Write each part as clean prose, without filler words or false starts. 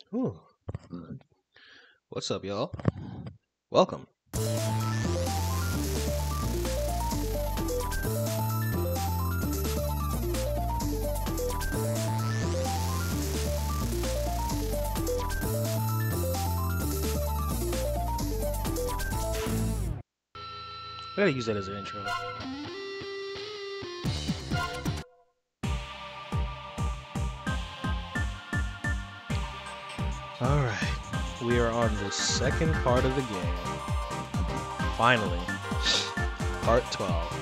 Ooh. What's up, y'all? Welcome. I gotta use that as an intro. Alright, we are on the second part of the game. Finally, part 12.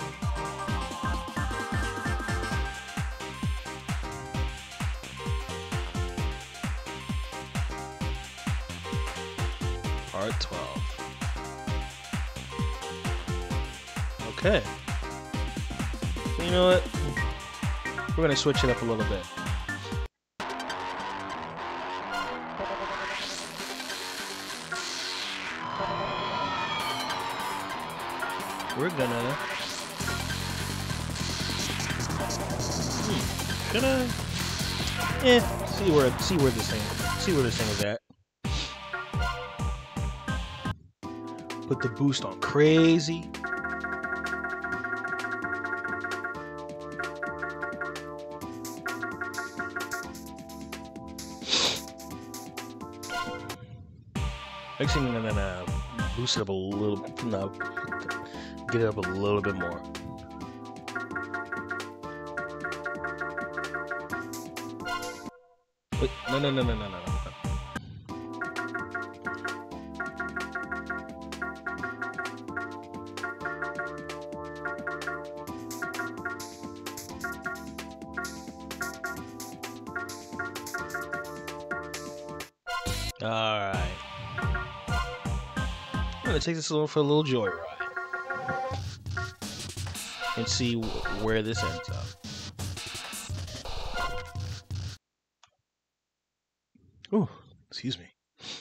Part 12. Okay. So you know what? We're gonna switch it up a little bit. We're gonna see where this thing is at. Put the boost on crazy. Next thing I'm gonna boost it up a little. No, get it up a little bit more. Wait, no. Alright. I'm gonna take this for a little joyride and see where this ends up. Ooh, excuse me.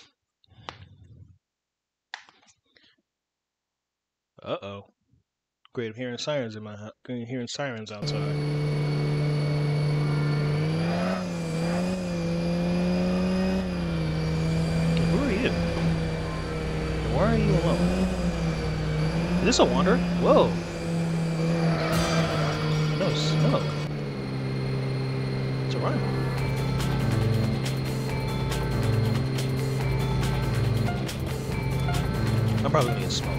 Uh-oh. Great, I'm hearing sirens in my house. I'm hearing sirens outside. Who are you? Why are you alone? Is this a wanderer? Whoa. No smoke. It's a rival. I'm probably gonna get smoked.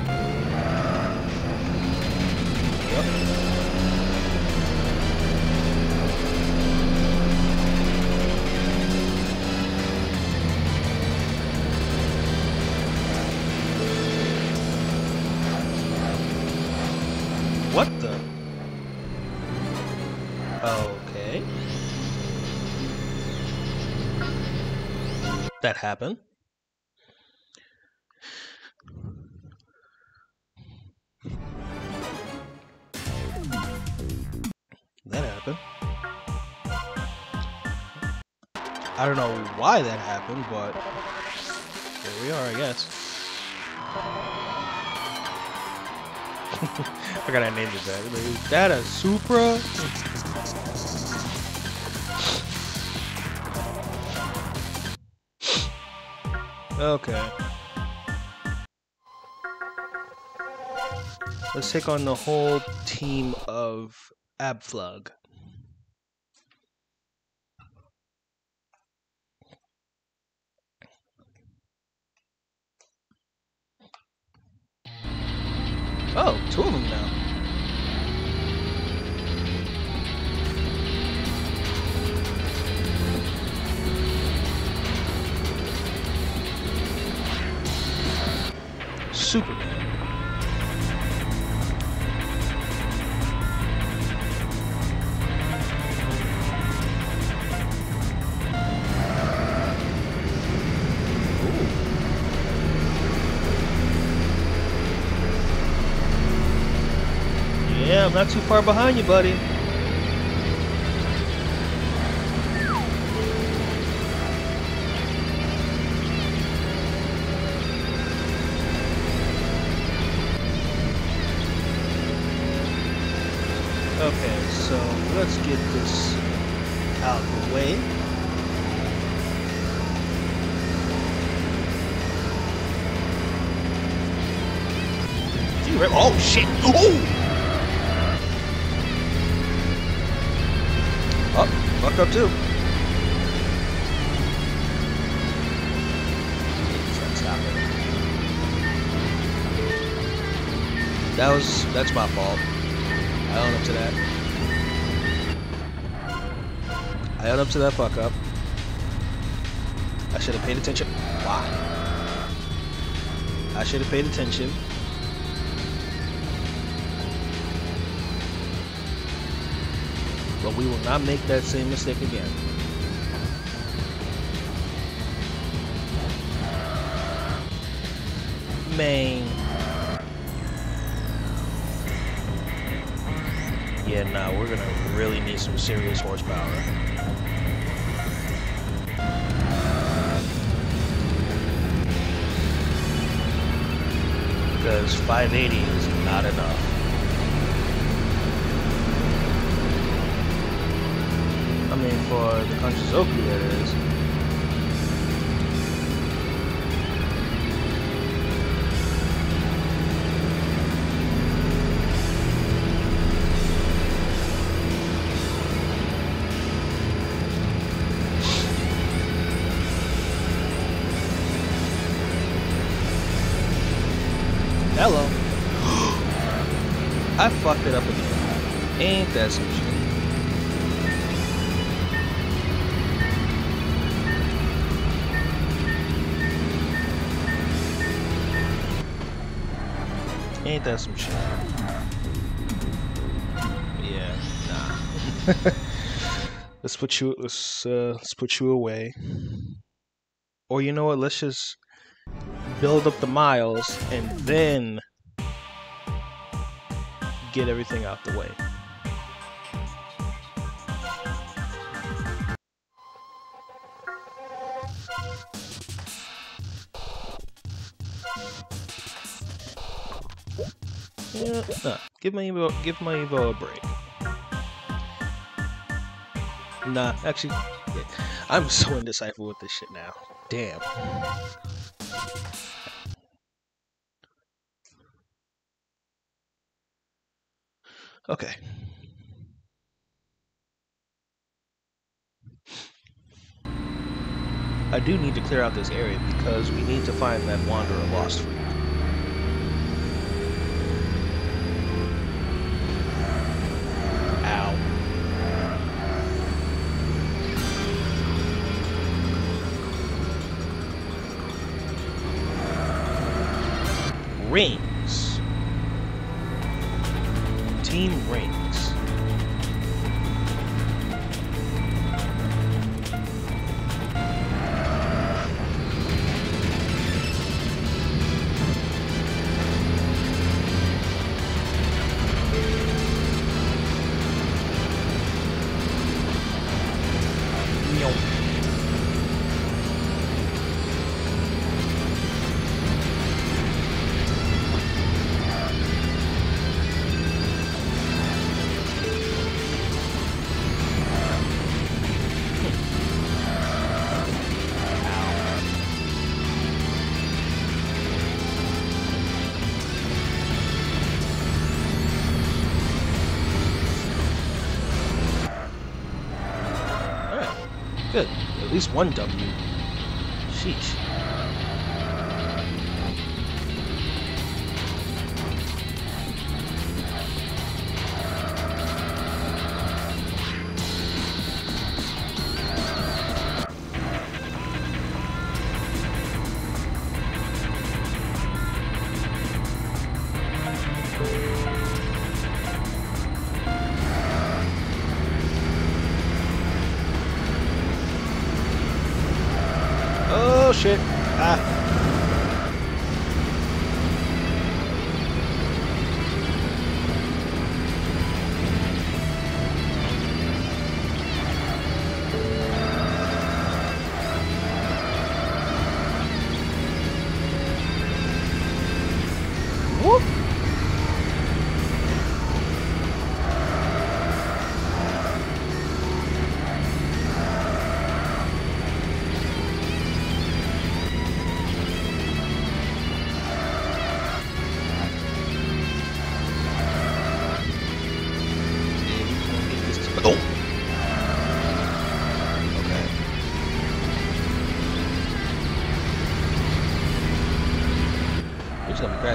Yep. What the? Okay. That happened. That happened. I don't know why that happened, but here we are, I guess. I forgot I named it that. Is that a Supra? Okay. Let's take on the whole team of Abflug. Oh, two of them now. Superman. Yeah, I'm not too far behind you, buddy. Okay, so let's get this out of the way. Oh shit! Oh! Oh, fucked up too. Stop it. That's my fault. I own up to that. I own up to that fuck up. I should have paid attention. Why? I should have paid attention. But we will not make that same mistake again. Man. Yeah, nah, we're gonna really need some serious horsepower. Because 580 is not enough. I mean, for the Kanchizoku, that is. Hello. I fucked it up again. Ain't that some shit? Ain't that some shit? Yeah, nah. Let's put you away. Or you know what? Let's just build up the miles and then get everything out the way. Yeah, nah, give my Evo a break. Nah, actually, yeah, I'm so indecipherable with this shit now. Damn. Okay. I do need to clear out this area because we need to find that Wanderer lost freak. Ow. Rings. Team Rings. Good. At least one W. Sheesh. Oh shit.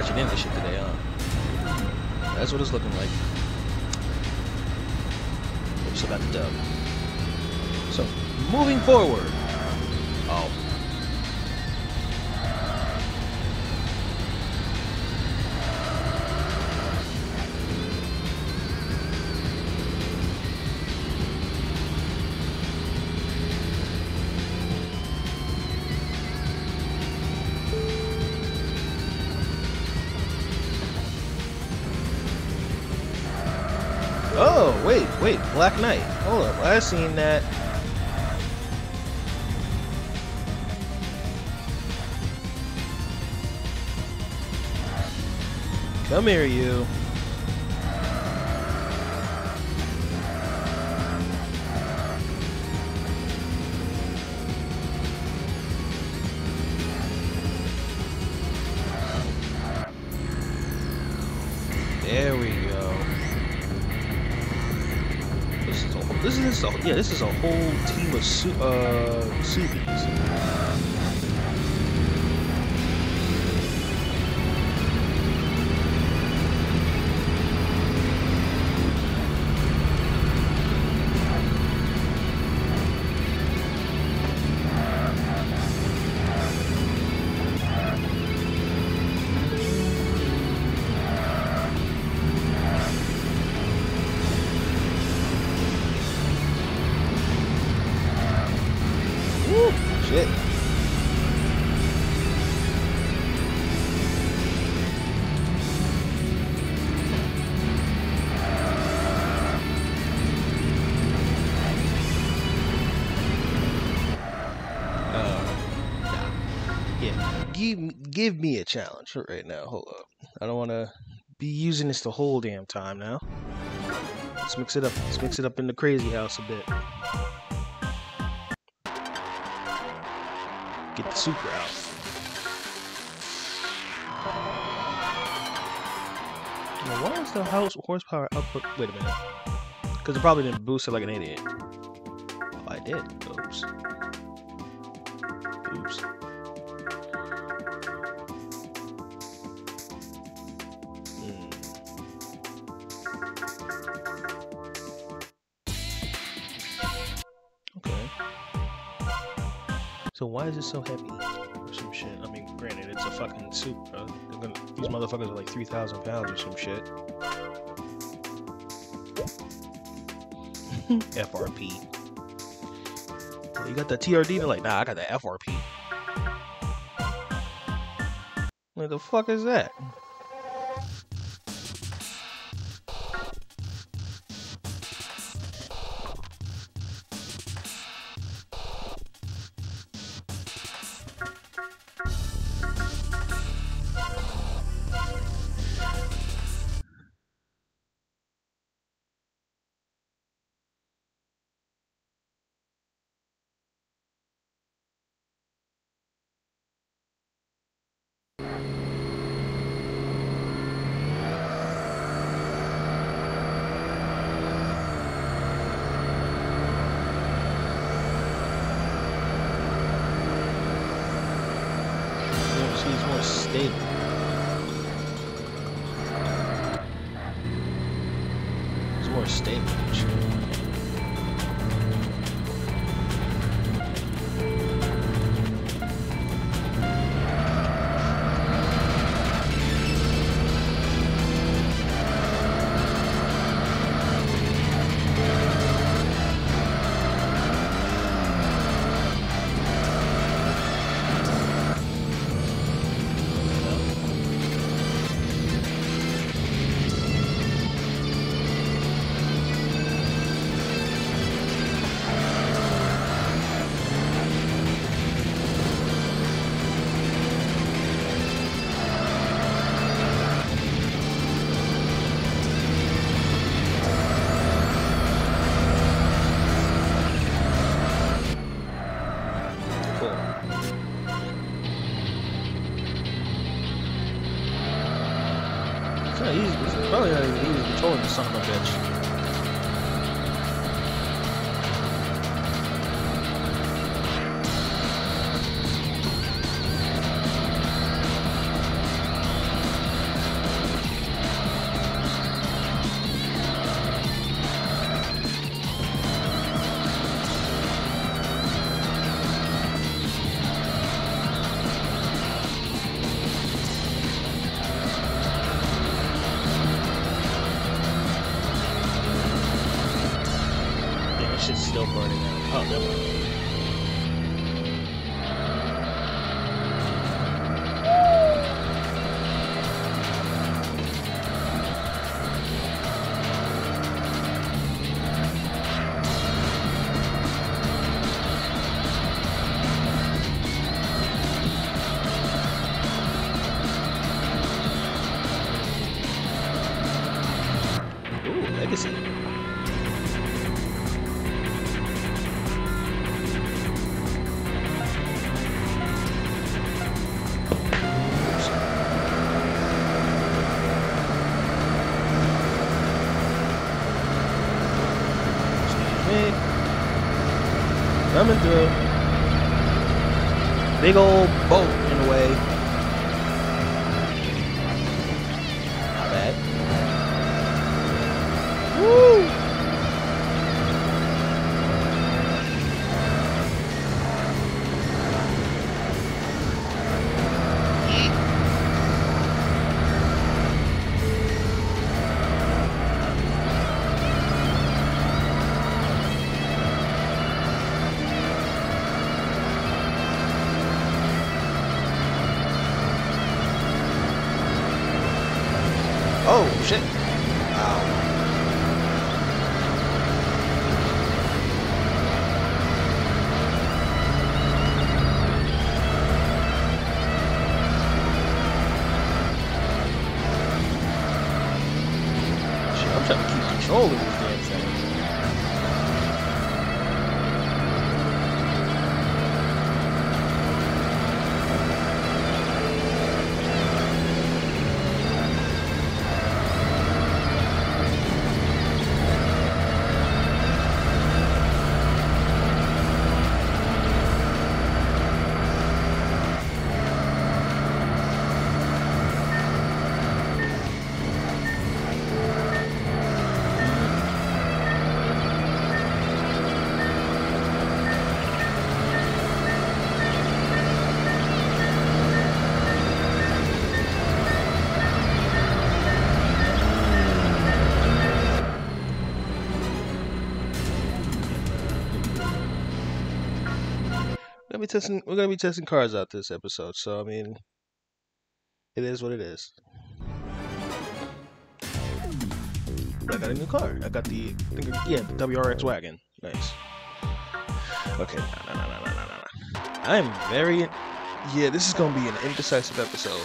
crashing into shit today, huh? That's what it's looking like. We still got the dub. So, moving forward. Oh. Oh, wait, Black Knight. Hold up, I seen that. Come here, you. There we go. This is a whole team of Subies. Shit. Yeah, give me a challenge right now. Hold up. I don't want to be using this the whole damn time now. Let's mix it up. Let's mix it up in the crazy house a bit. Get the super out. Now, why is the horsepower output? Wait a minute. Because it probably didn't boost it like an idiot. Oh, I did. Oops. Oops. Okay. So why is it so heavy or some shit? I mean, granted, it's a fucking suit, bro. These motherfuckers are like 3,000 pounds or some shit. FRP. Oh, you got the TRD? They're like, nah, I got the FRP. What the fuck is that? He's more stable. He's more stable. It's probably not even easy controlling the son of a bitch. shit's still burning out. Oh, never mind. Legacy. Excuse me. Coming through. Big old boat in the way. Not bad. Woo! Oh shit! Wow. I'm trying to keep control of this damn thing. We're gonna be testing cars out this episode, so I mean, it is what it is. But I got a new car. I got the WRX wagon. Nice. Okay, no. I'm very. Yeah, this is gonna be an indecisive episode.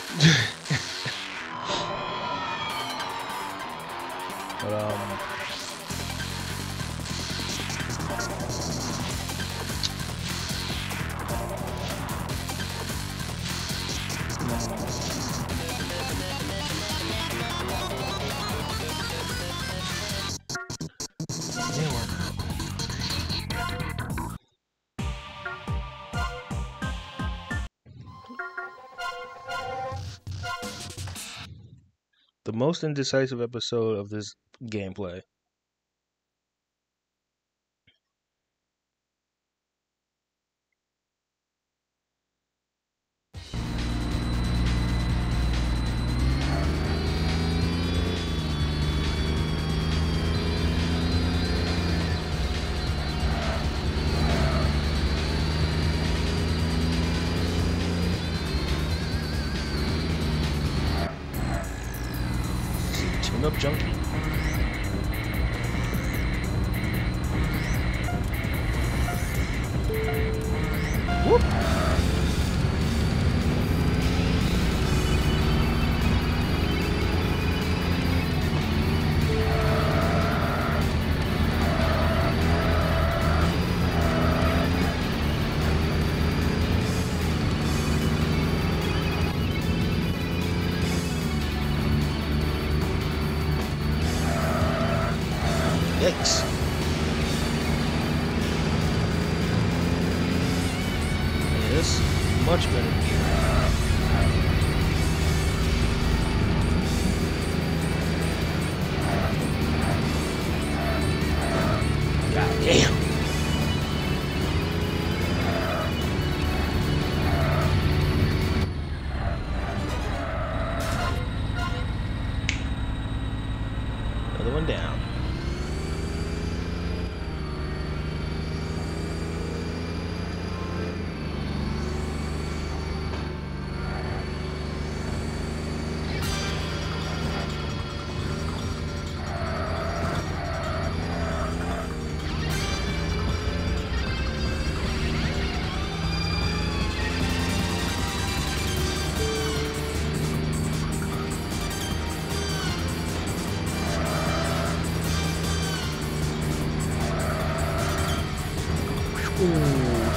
But the most indecisive episode of this gameplay. Tune-up junkie. Whoop. Yikes. This much better gear. God damn. Another one down.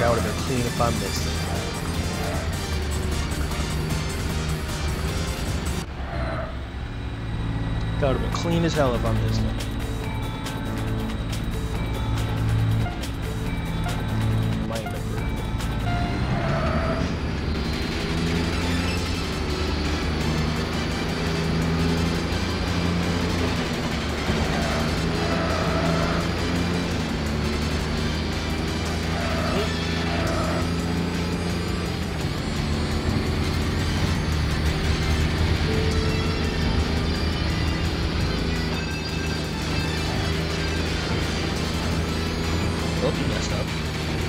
That would have been clean if I missed it. That would have been clean as hell if I missed it. My number. Oh, you messed up.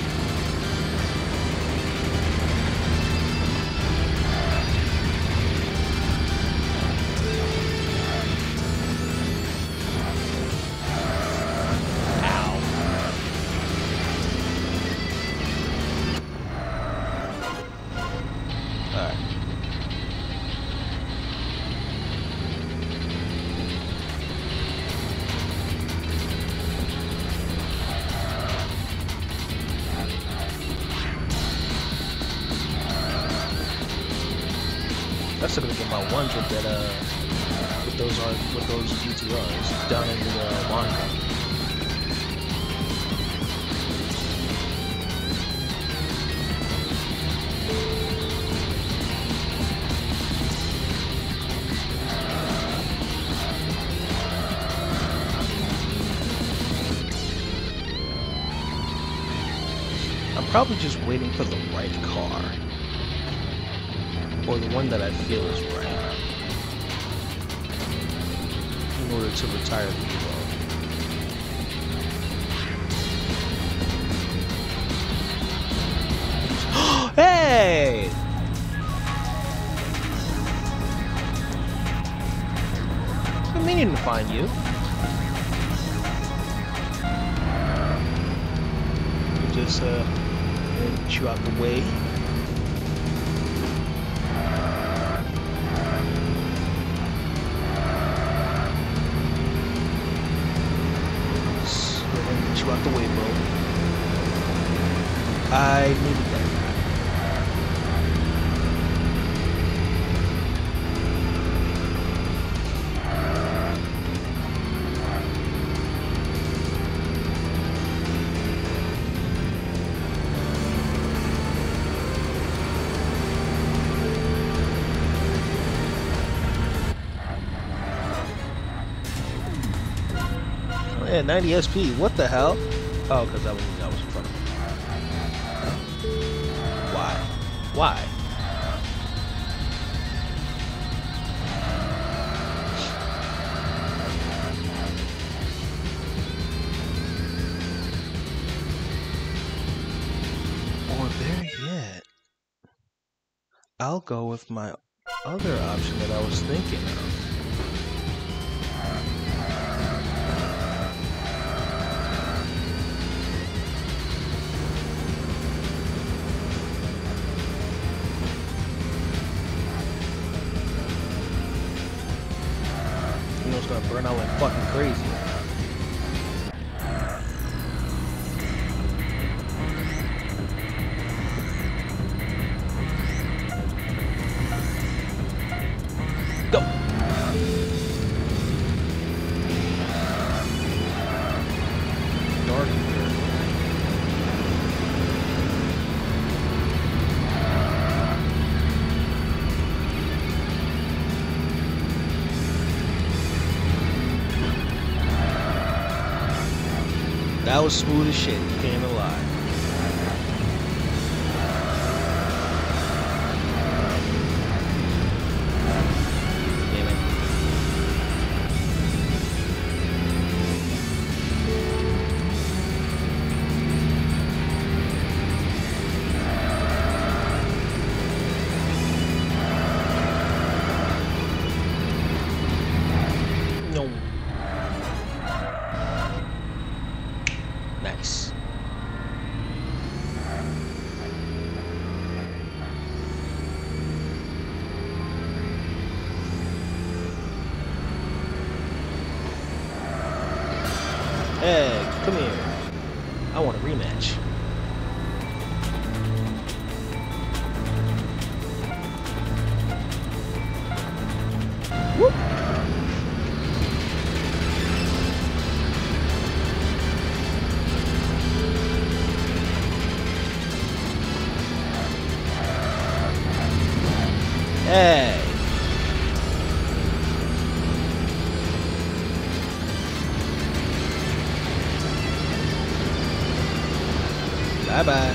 That's still gonna get my 100 that with those GTRs down in the line. I'm probably just waiting for the right car. Or the one that I feel is right in order to retire the Evo. Hey! I'm meaning to find you. Just get you out the way. Out the way, bro. I needed that. Oh yeah, 90 SP. What the hell? Oh, because that was in front of me. Why? Why? Or better yet, I'll go with my other option that I was thinking of. It's gonna burn out like fucking crazy. Go! Dark here. That was smooth as shit, you can't even lie. Damn it. No. Nice. Hey, come here. I want a rematch. Bye-bye.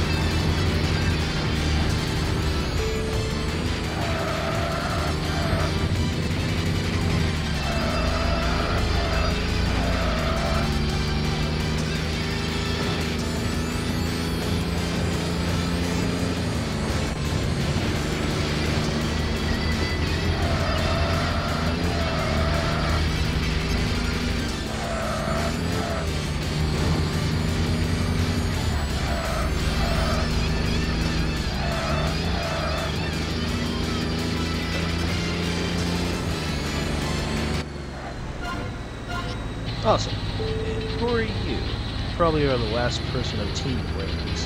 Awesome. And who are you? Probably are the last person of Team Brains.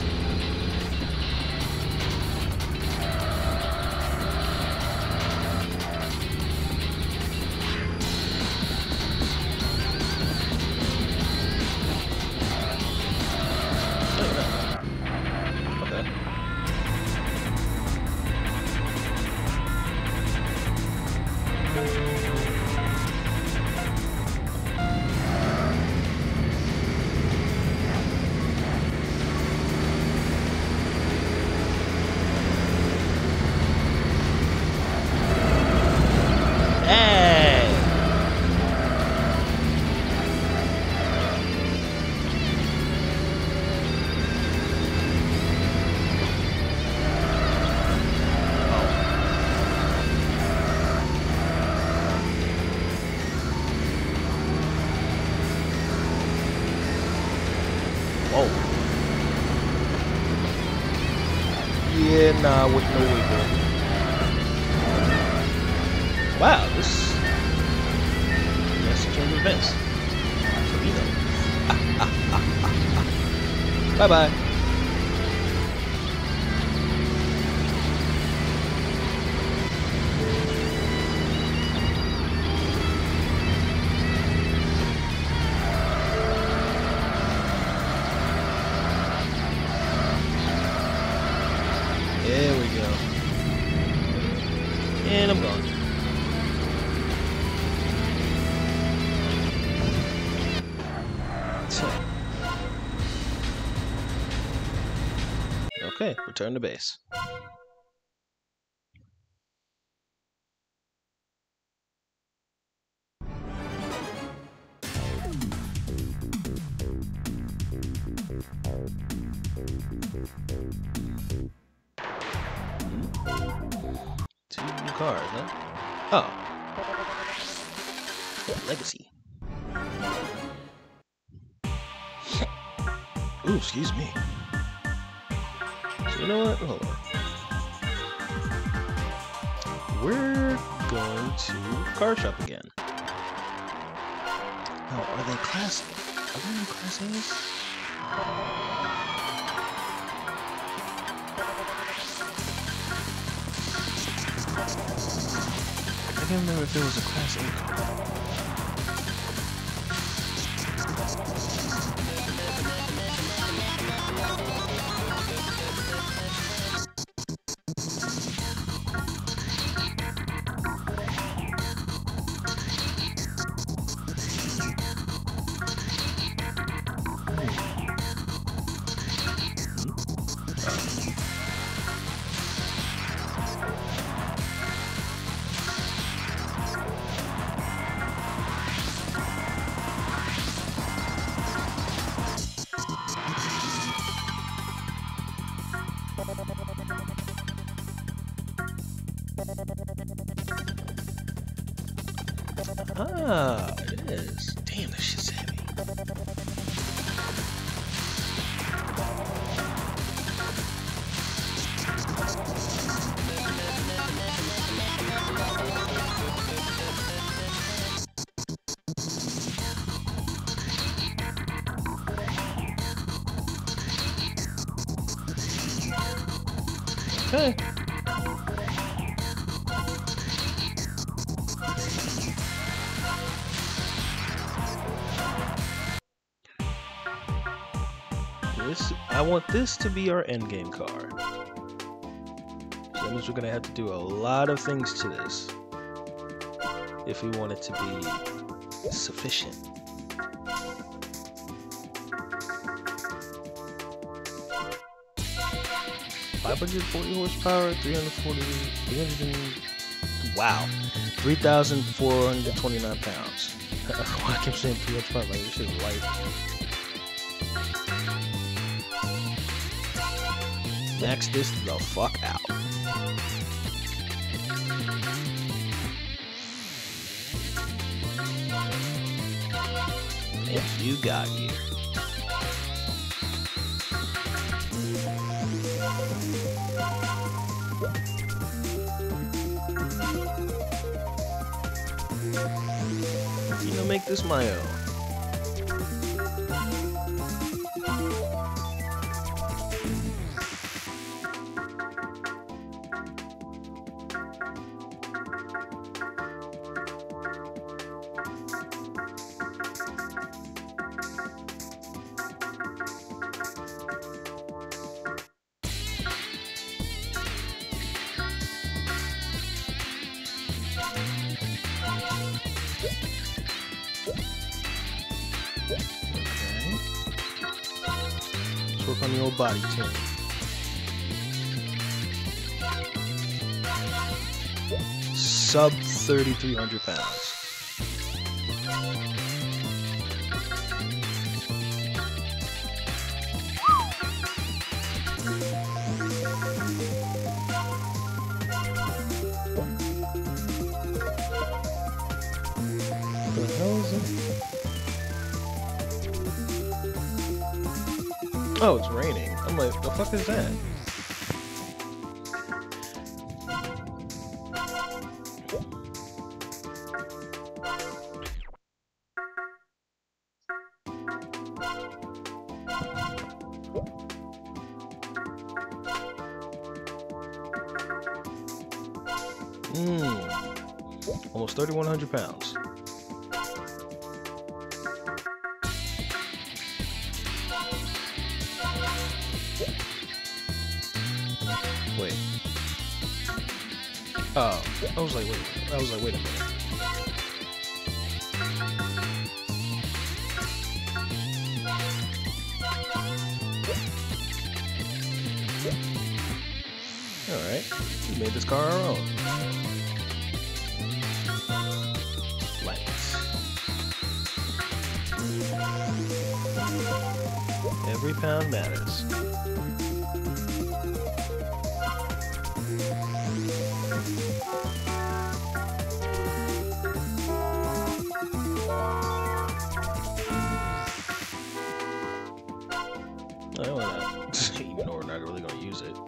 Okay. Whoa. Yeah, nah, with no wiggle. Wow, this is a change of events. For me though. Bye bye. There we go. And I'm gone. Okay, return to base. Two new cars, huh? Oh. Yeah, Legacy. Ooh, excuse me. So you know what? Hold on. We're going to car shop again. Oh, are they class? Are they in class A's? I can't remember if it was a class A car. Ah, it is. Damn, this shit's heavy. Okay. I want this to be our endgame car. So that means we're gonna have to do a lot of things to this if we want it to be sufficient. 540 horsepower, 300 3,429 pounds. Why I keep saying 300 pounds? Like, this shit is light. Max this the fuck out. If you got here. You know, make this my own. Work on the old body too. Sub 3,300 pounds. What the hell is it? Oh, it's raining. I'm like, the fuck is that? Almost 3,100 pounds. Wait. Oh, I was like, wait a minute. Alright, we made this car our own. Lights. Every pound matters. I don't want to, even though we're not really going to use it.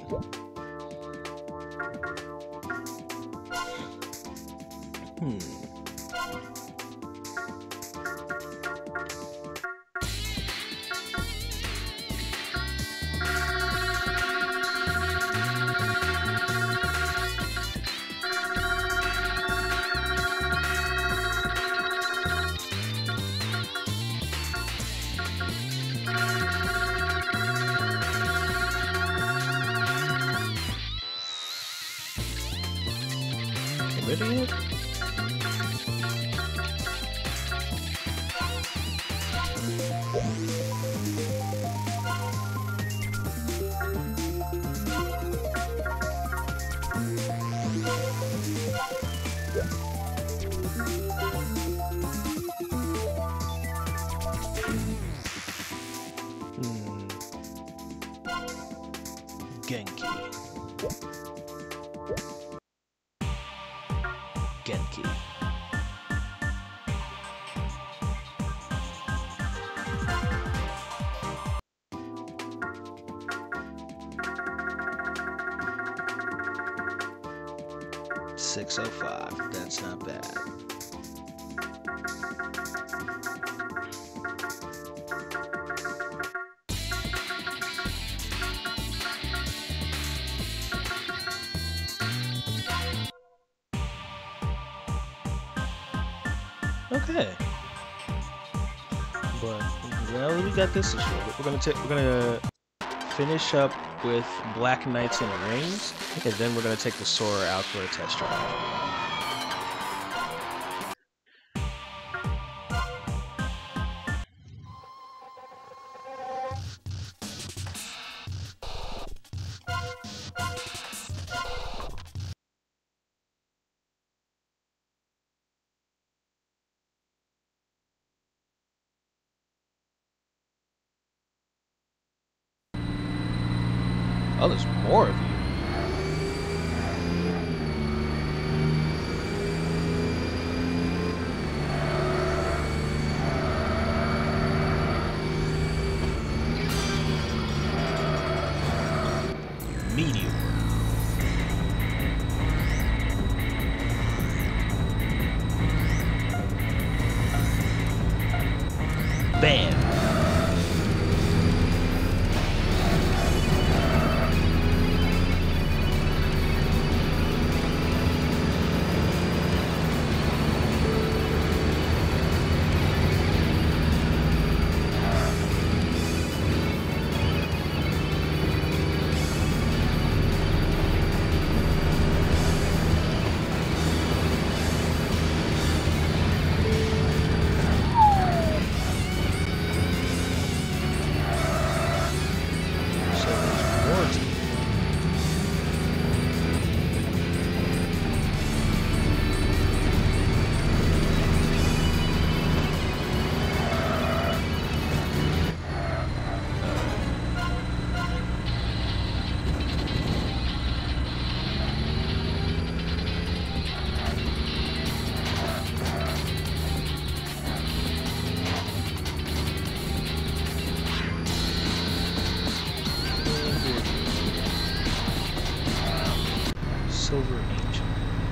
Ready yet? Genki. 605. That's not bad. Okay. But now that we got this issue, we're gonna finish up with Black Knights and Rings, and then we're gonna take the Sora out for a test drive. Oh, there's more of you. Meteor. Bam. Silver Angel.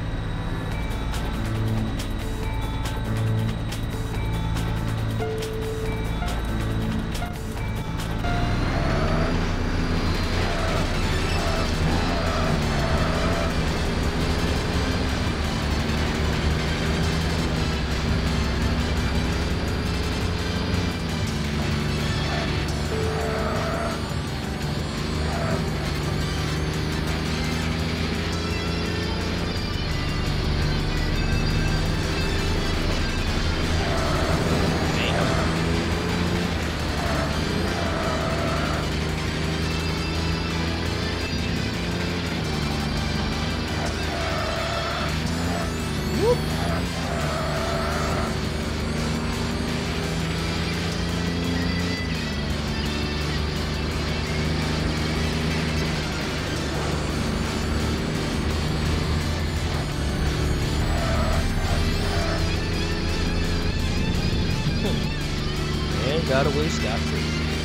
And got away scot-free.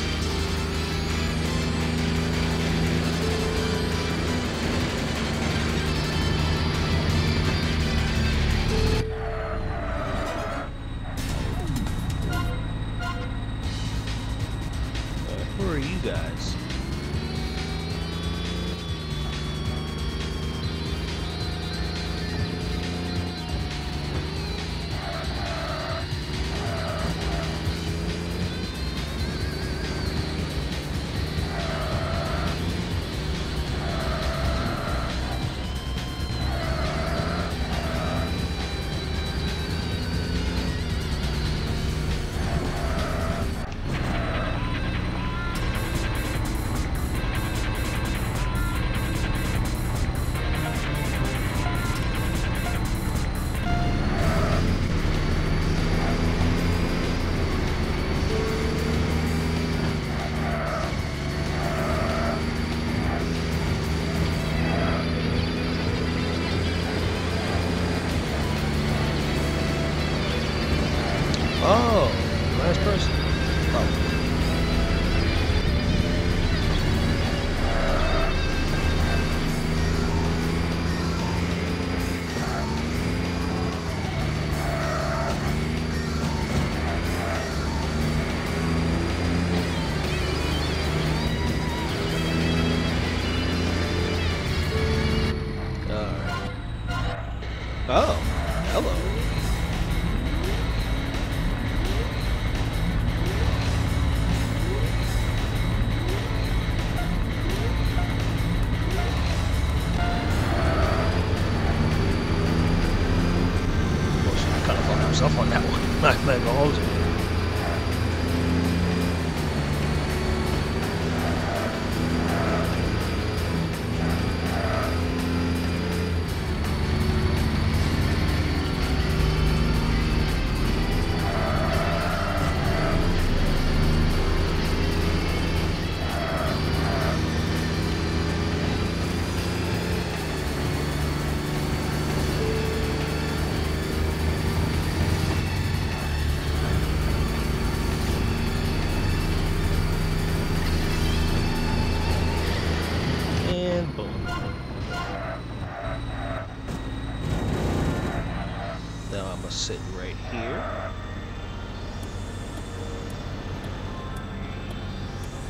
Who are you guys?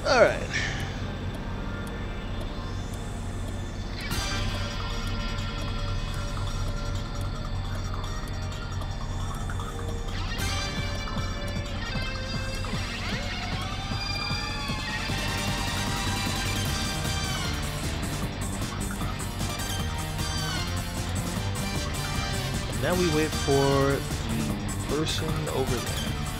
Alright. Now we wait for the person over there.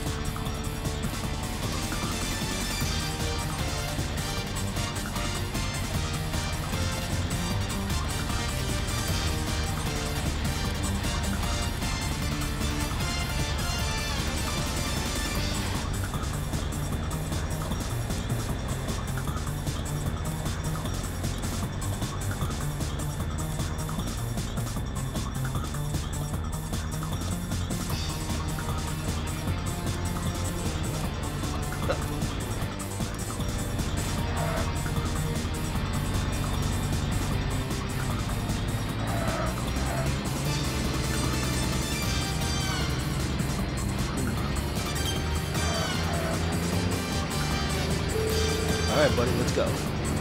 Alright, buddy, let's go.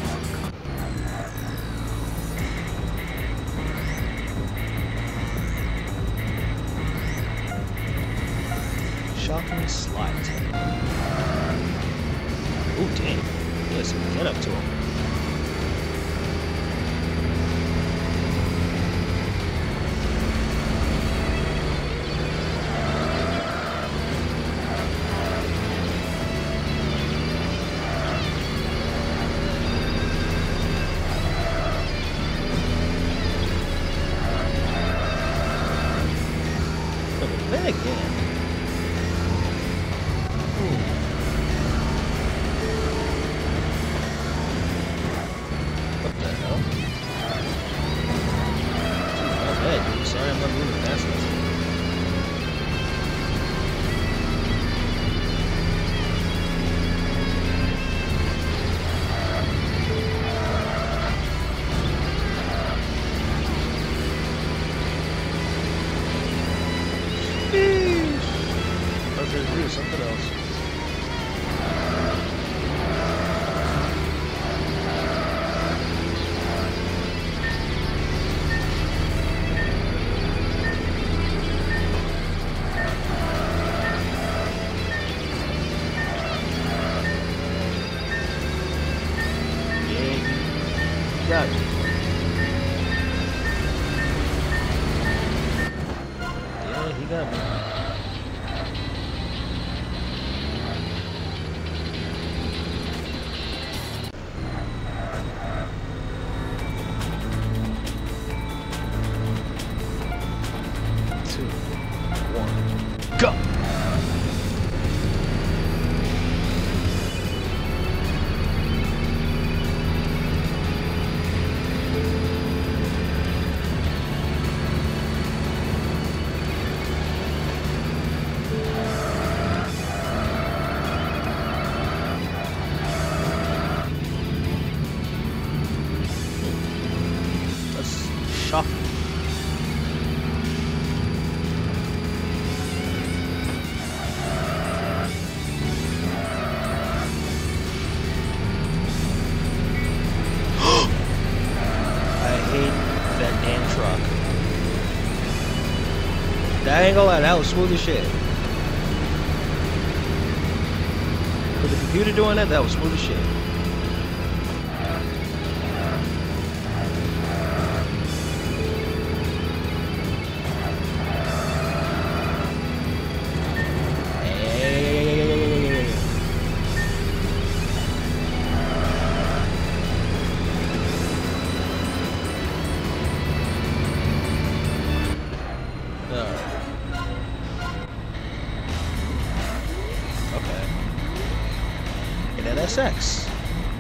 Shocking slide tail. Ooh, damn. Listen, get up to him. Then again. What the hell? Not bad, dude. Sorry I'm not moving fast enough. Do something else. Yeah, you got me. Yeah, he got me. Go! That's shocking. That damn truck. That ain't gonna lie, that was smooth as shit. For the computer doing that, that was smooth as shit. NSX.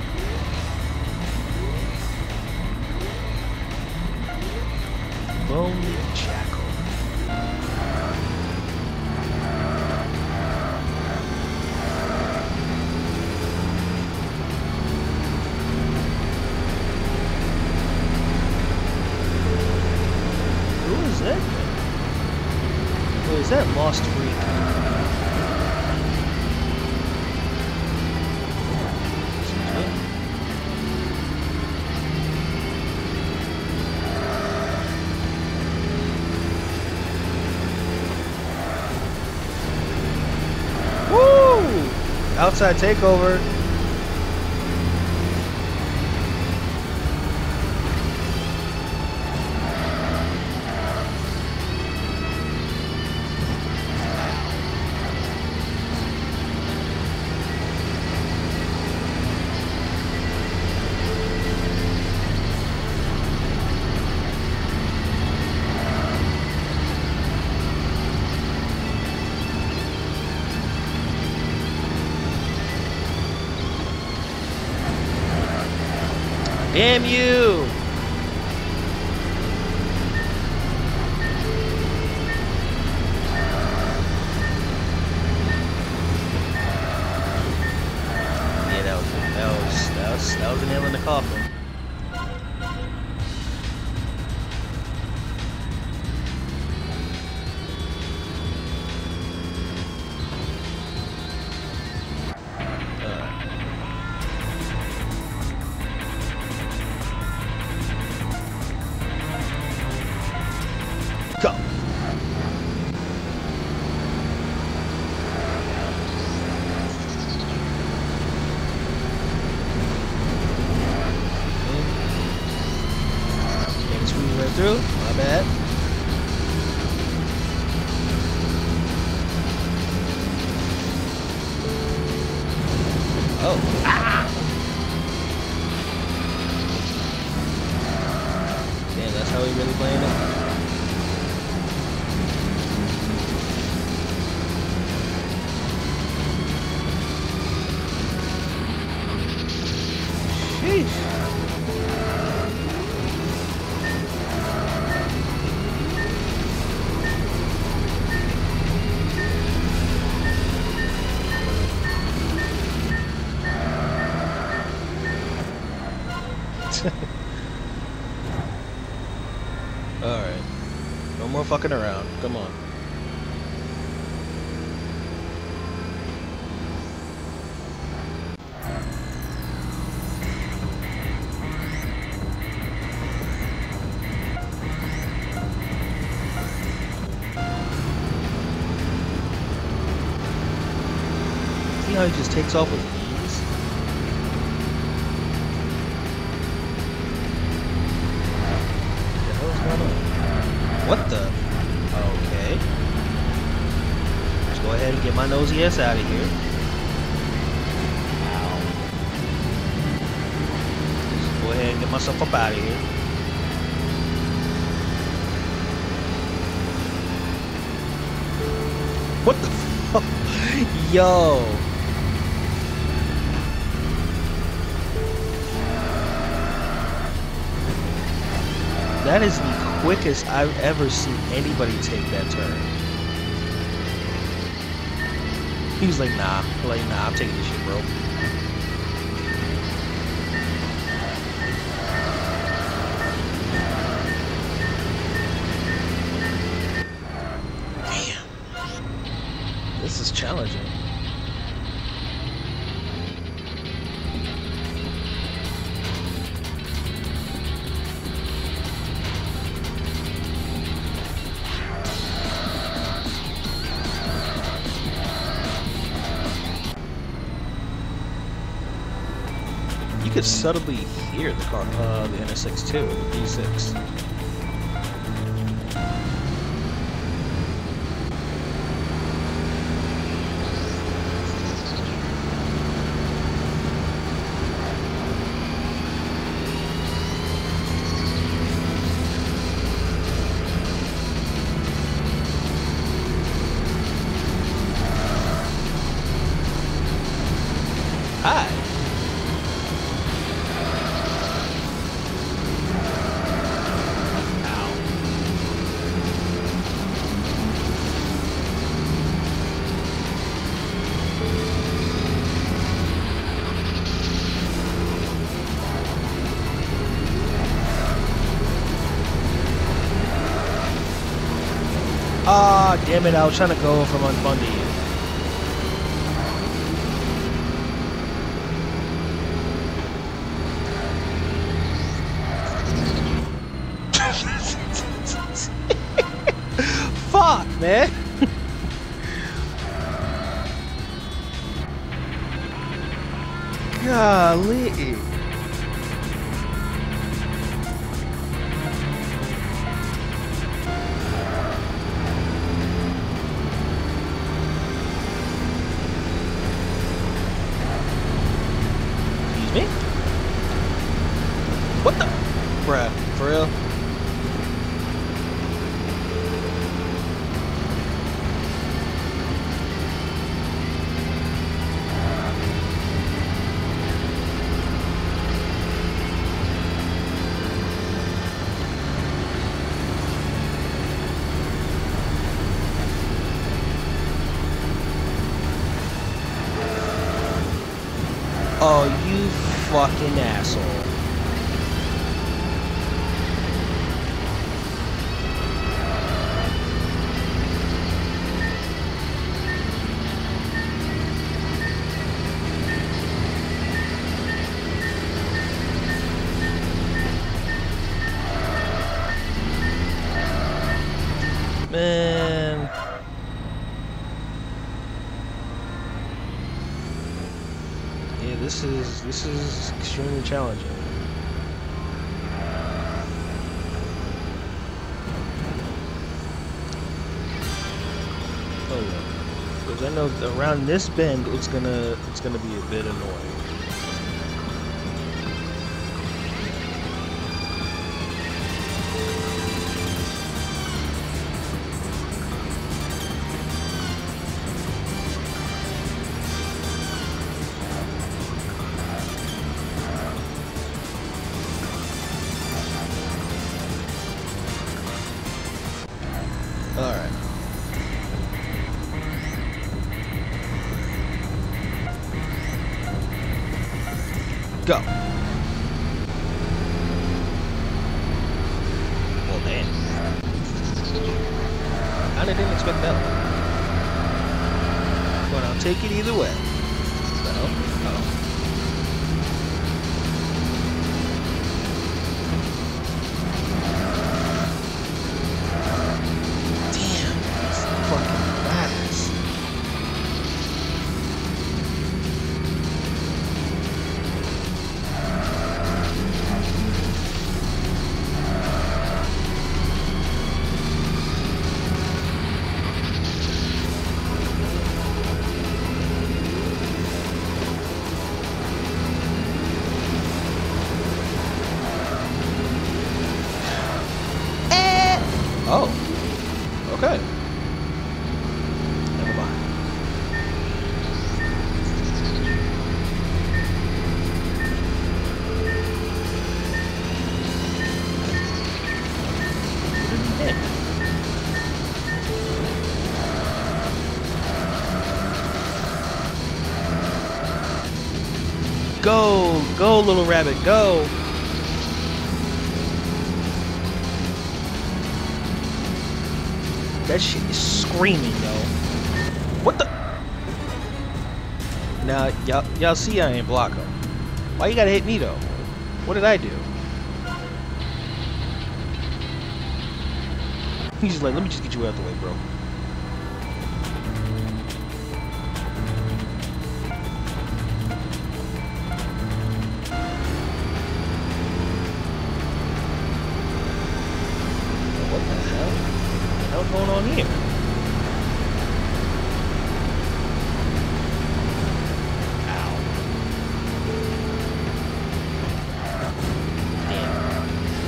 Bone Jackal. Who is that? Who is that Lost Freak? outside takeover. Damn you! Yeah, that was the nail in the coffin. Go. Can't squeeze right through. My bad. Oh. Ah! Damn, that's how we really playing it. Alright. No more fucking around. Come on. See how he just takes off with ease? What the hell is going on? What the? Okay. Let's go ahead and get my nosy ass out of here. Ow. Just go ahead and get myself up out of here. What the fuck? Yo. That is the quickest I've ever seen anybody take that turn. He was like, nah. I'm taking this shit, bro. Damn. This is challenging. You could subtly hear the car, the NSX too, the V6. Hi. Ah, damn it, I was trying to go from Bundy. Fuck, man. Golly. Excuse me? What the? Bruh, for real? Oh, you fucking asshole. Man. Yeah, this is extremely challenging. Oh yeah, because I know around this bend it's gonna be a bit annoying. Alright. Go. Well, damn. I didn't expect that one. But I'll take it either way. Oh. Oh, okay. Never mind. Go, go, little rabbit, go. That shit is screaming, though. What the? Now, y'all see I ain't block him. Why you gotta hit me, though? What did I do? He's just like, let me just get you out the way, bro. What the hell? What's going on here? Ow. Damn.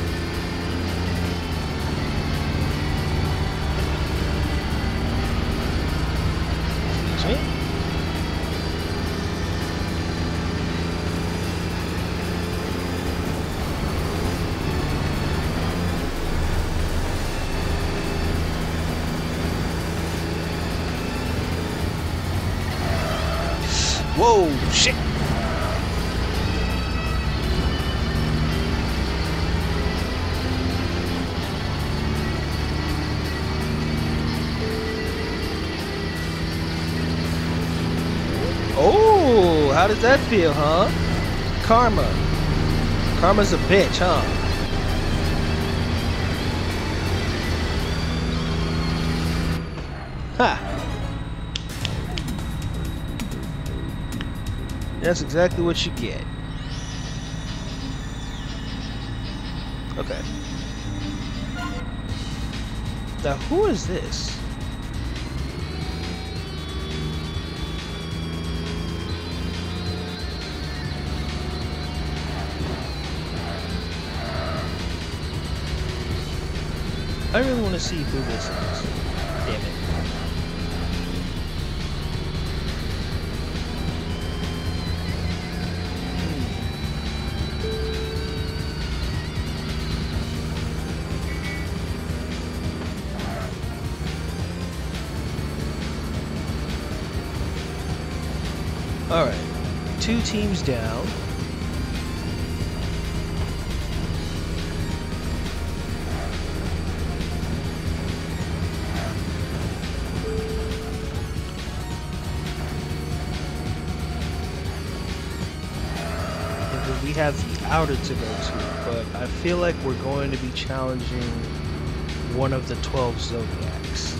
Excuse me? Whoa, shit! Oh, how does that feel, huh? Karma. Karma's a bitch, huh? Ha! That's exactly what you get. Okay. Now, who is this? I really want to see who this is. Damn it. Alright, 2 teams down. We have the outer to go to, but I feel like we're going to be challenging one of the 12 Zodiacs.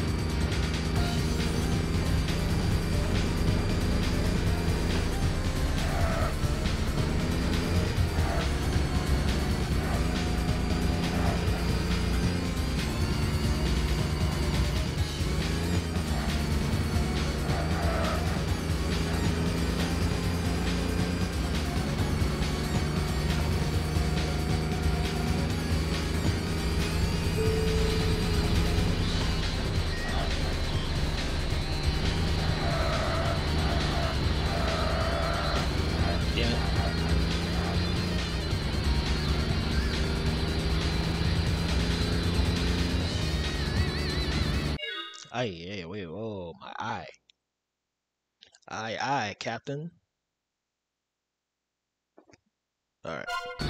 Aye, wait, oh, my eye. Aye, Captain. Alright.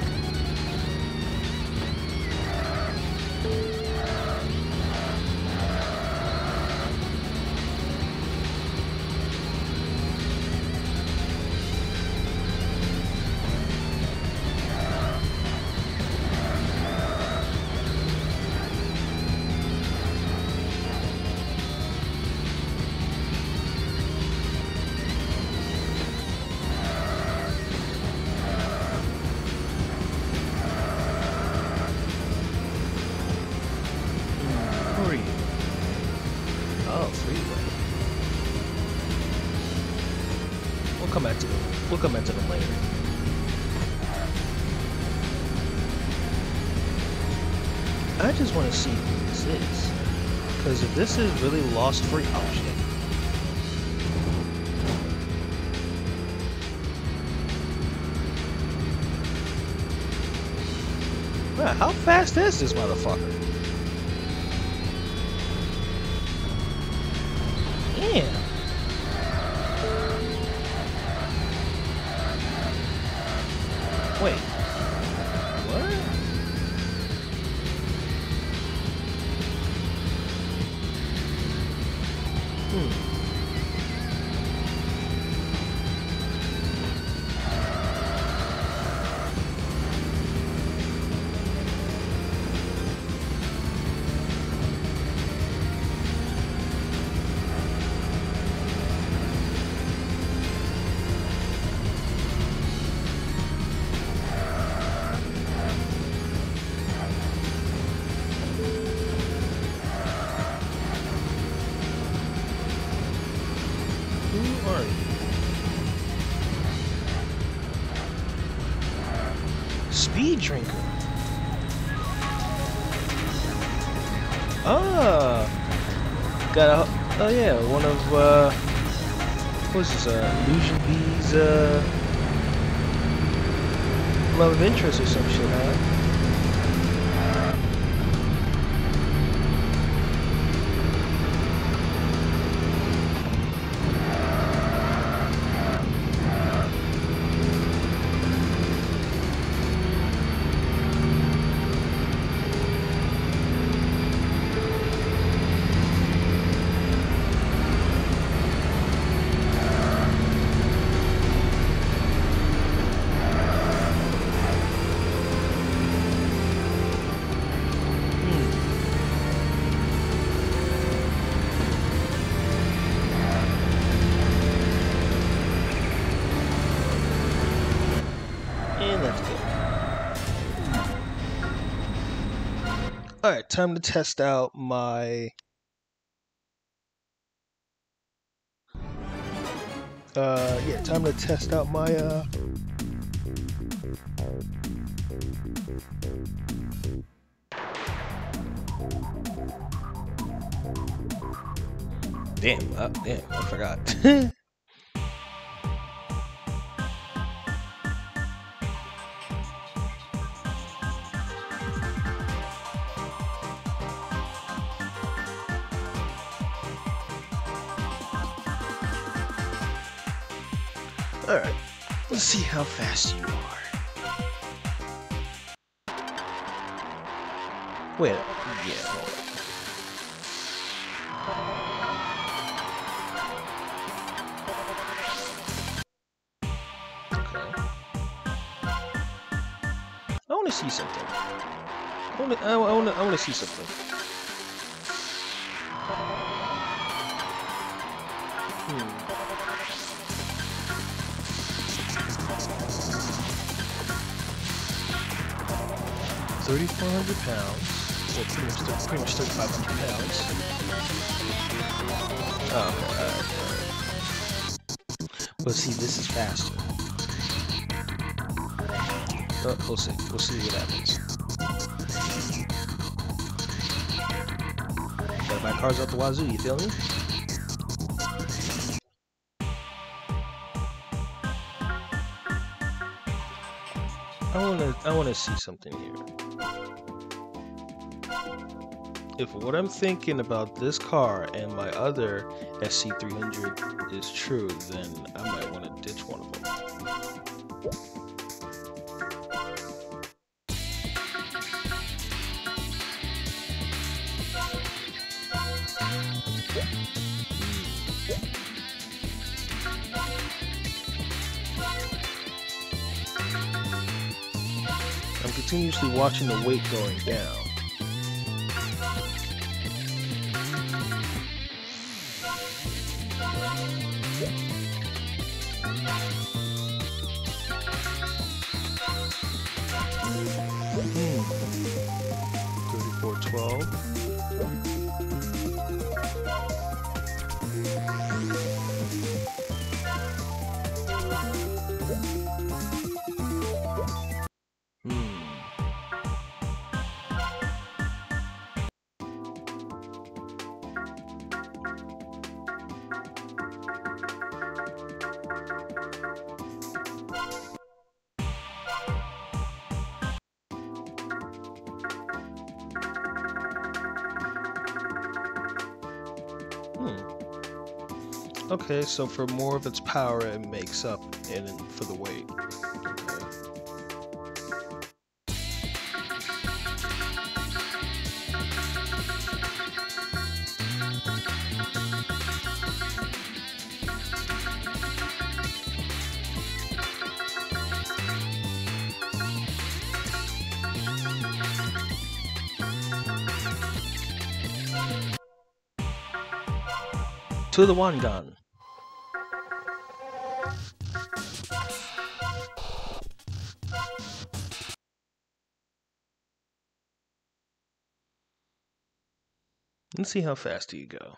We'll come back to them later. I just want to see who this is, because if this is really Lost Free, oh shit. Man, how fast is this motherfucker? Damn. Wait. What? Speed drinker. Ah, got a. Oh yeah, one of what's this? Illusion B's love of interest or some shit, huh? Alright, time to test out my time to test out my damn, I forgot. Alright, let's see how fast you are. Wait, yeah, hold on. Okay. I want to see something. I want to see something. 3,400 pounds. Well, pretty much 3,500 pounds. Oh, okay, let's see, this is faster. We'll see what happens. Gotta buy cars out the wazoo, you feel me? I wanna see something here. If what I'm thinking about this car and my other SC300 is true, then I might want to ditch one of them. I'm continuously watching the weight going down. Okay, so for more of its power, it makes up for the weight. To the one gun. Let's see how fast you go.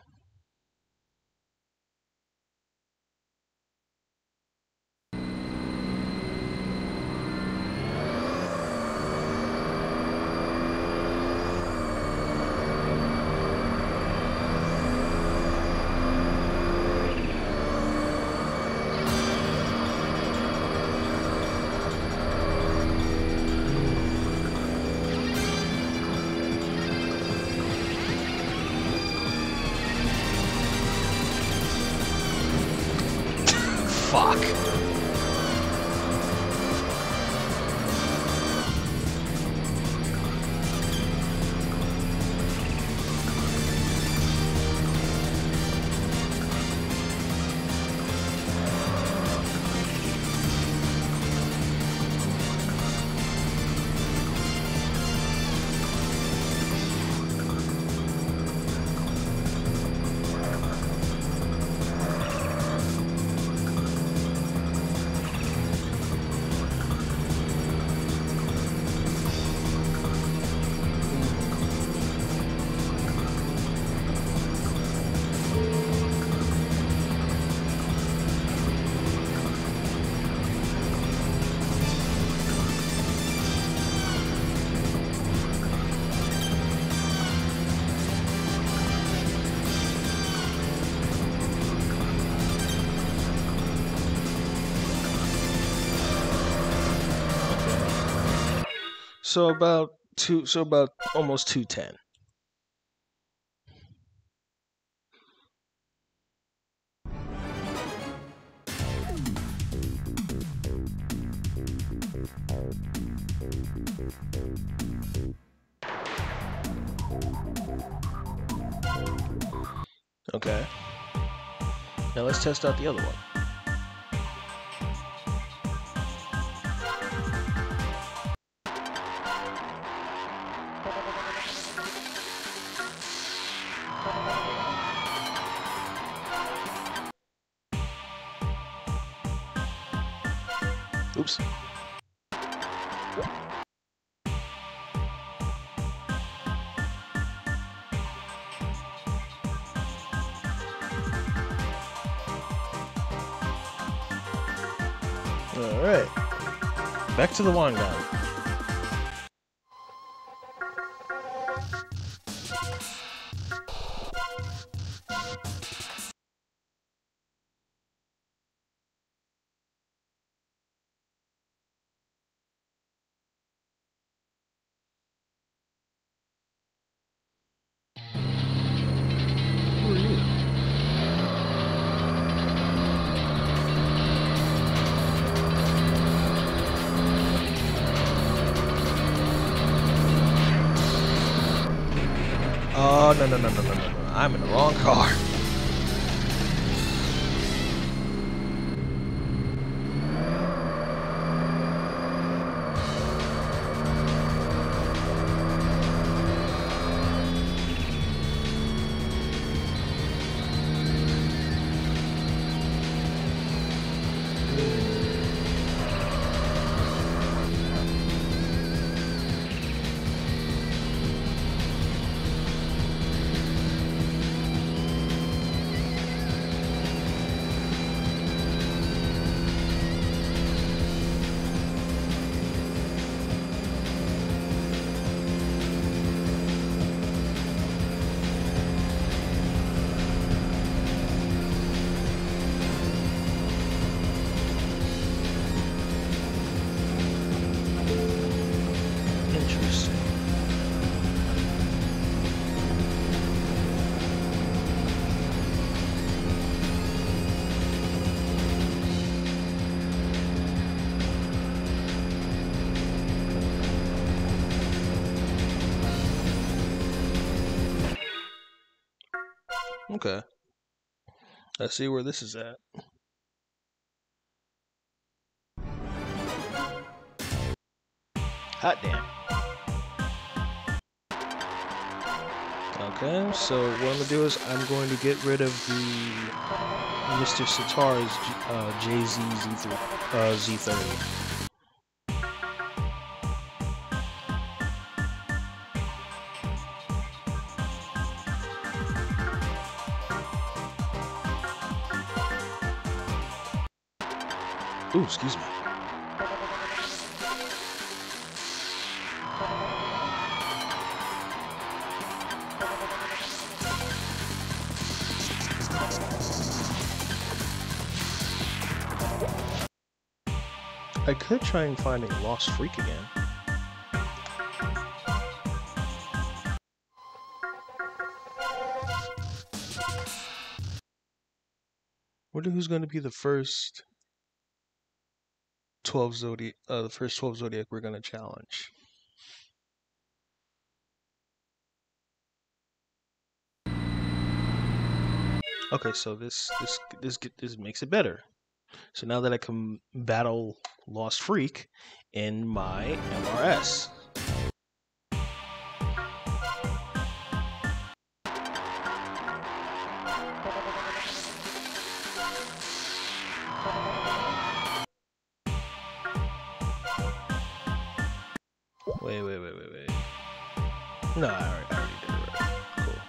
Fuck. So about almost 210. Okay. Now let's test out the other one. Oops. Alright. Back to the wand gun. Who are you? Oh, no. I'm in the wrong car. Interesting. Okay. Let's see where this is at. Hot damn. Okay, so what I'm gonna do is I'm going to get rid of the Mr. Sitar's JZ Z30. Ooh, excuse me. I could try and find a lost freak again. Wonder who's going to be the first 12 Zodiac, the first 12 Zodiac we're going to challenge. Okay, so this makes it better. So now that I can battle Lost Freak in my MRS. Wait. No, I already did it right. Cool.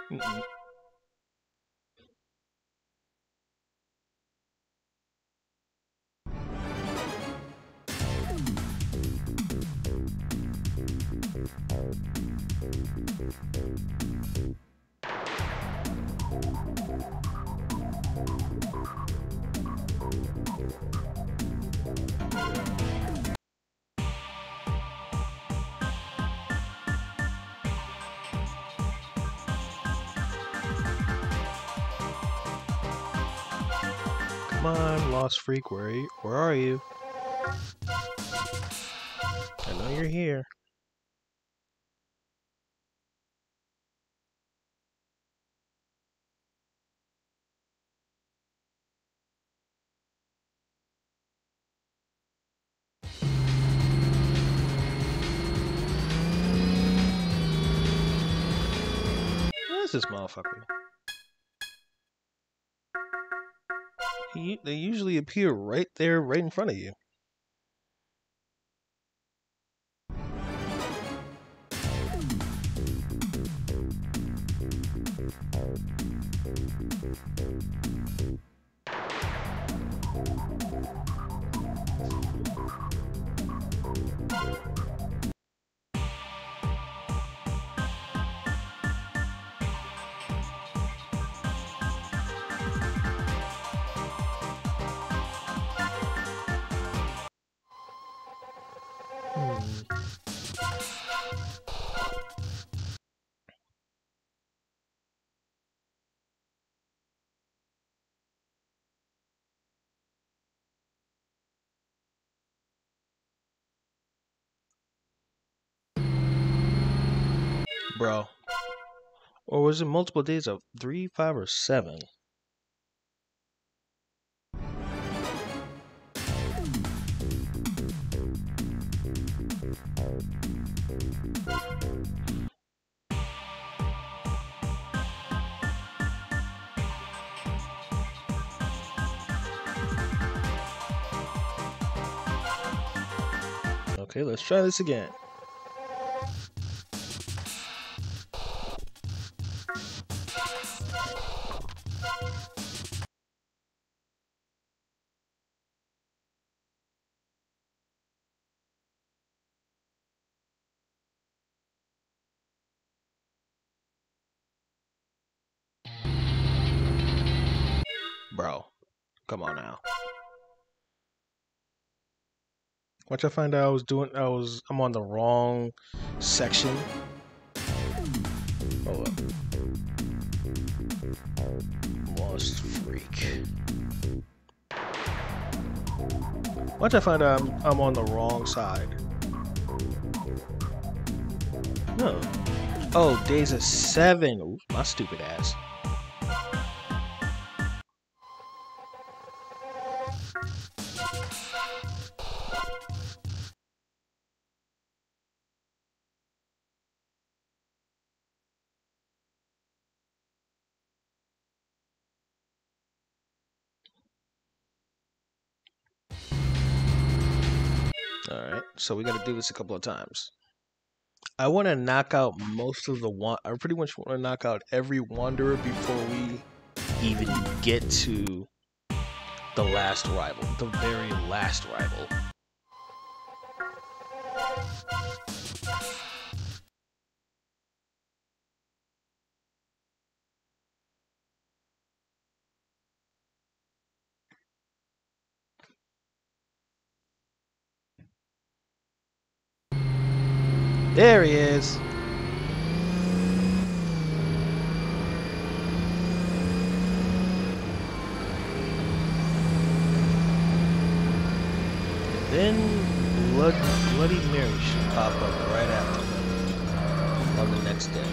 Mm-mm. Come on, Lost Freak, where are you? I know you're here. Where's this motherfucker? They usually appear right there, right in front of you. Bro. Or was it multiple days of 3, 5, or 7? Okay, let's try this again. Bro, come on now. Once I find out I'm on the wrong section. Hold up. Lost Freak. Once I find out I'm on the wrong side. No. Oh, days of 7. Ooh, my stupid ass. Alright, so we gotta do this a couple of times. I want to knock out most of the I pretty much want to knock out every wanderer before we even get to the last rival, the very last rival. There he is. Then Bloody Mary should pop up right after on the next day.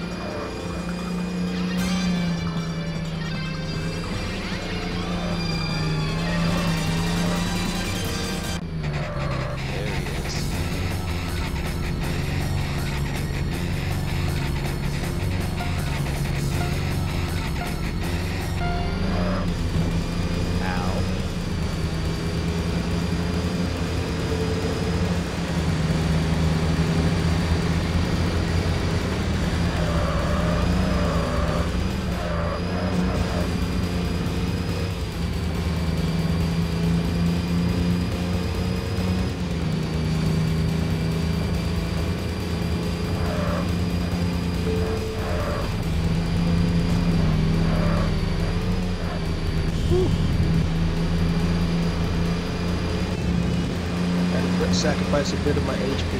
sacrifice a bit of my HP.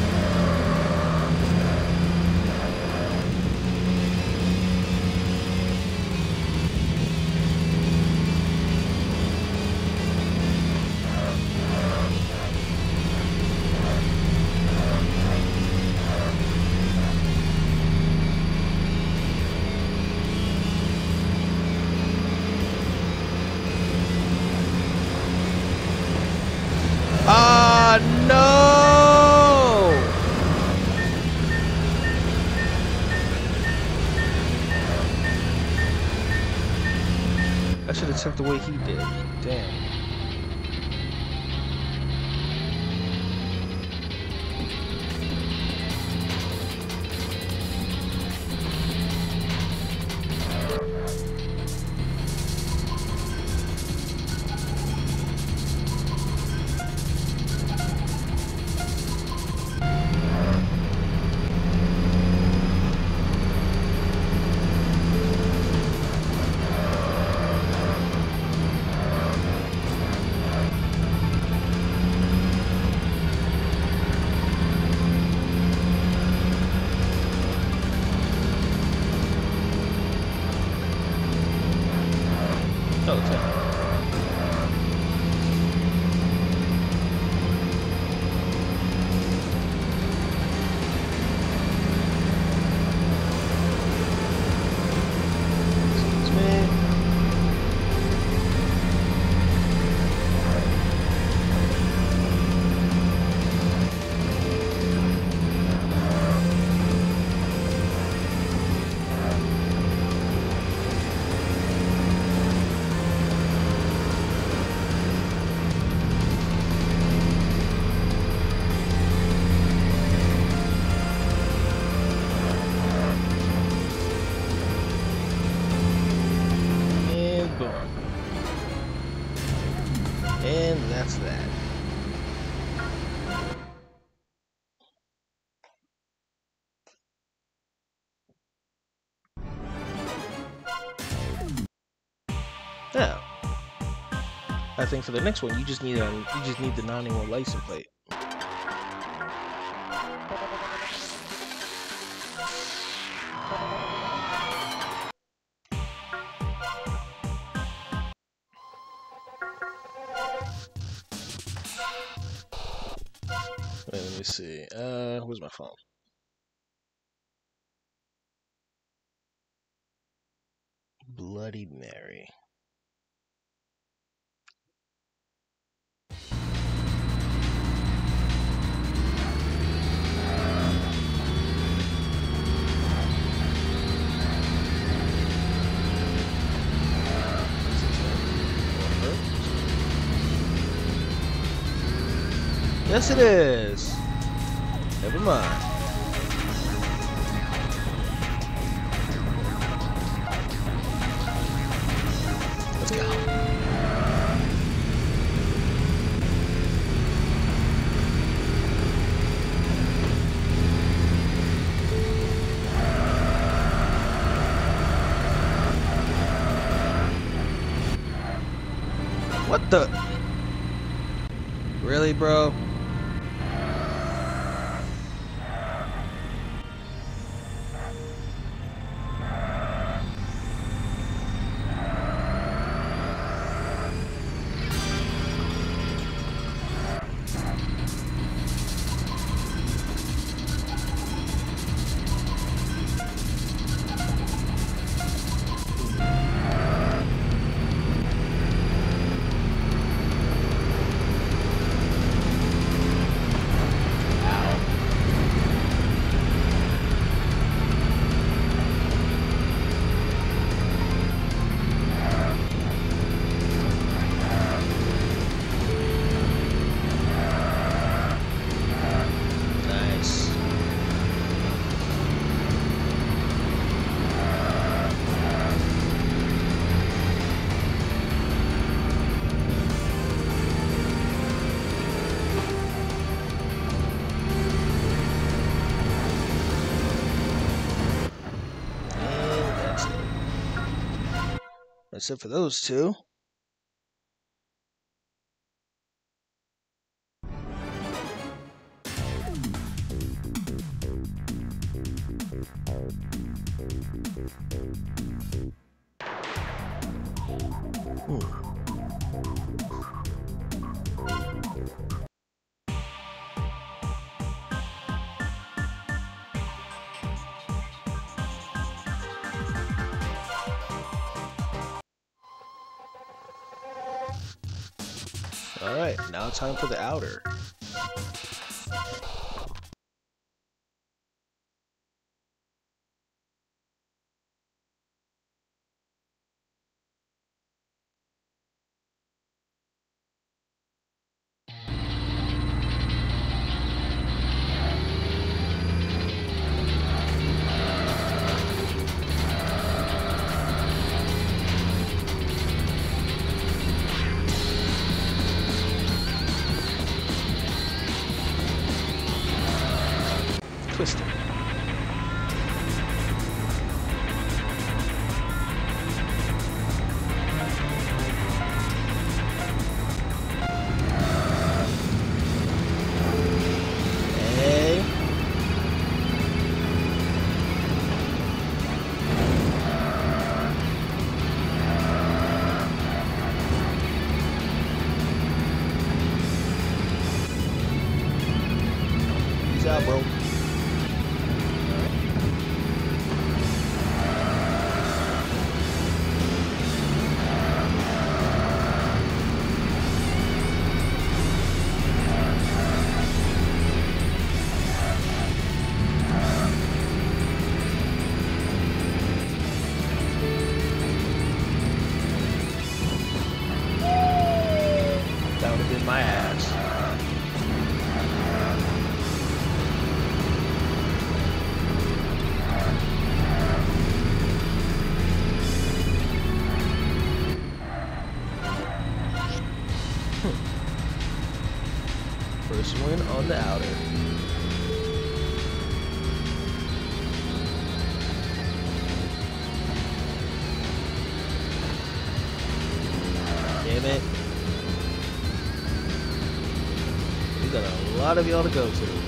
Ah, no! I should have took the way he did. Damn. And that's that. Now, I think for the next one, you just need the 91 license plate. Wait, let me see. Where's my phone? Bloody Mary. Yes, it is. Never mind. Let's go. What the? Really, bro? That's it for those two. Alright, now time for the outer. Twisted. Hey. Peace out, bro. That would have been my ass. First win on the outer. Damn it. We got a lot of y'all to go to.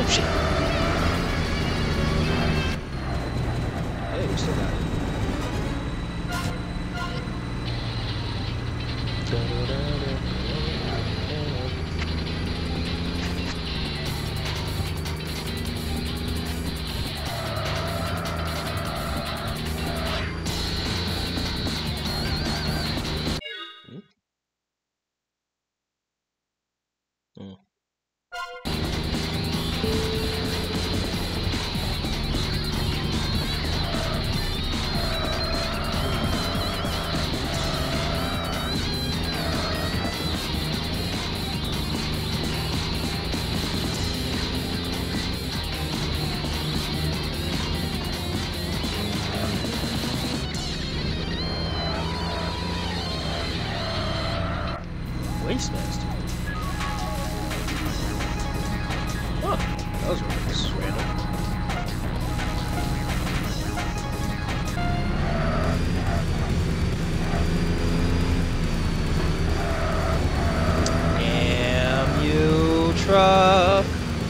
Oh shit. Hey, we still got it. Waste Master. Oh, that was random. Damn you, truck.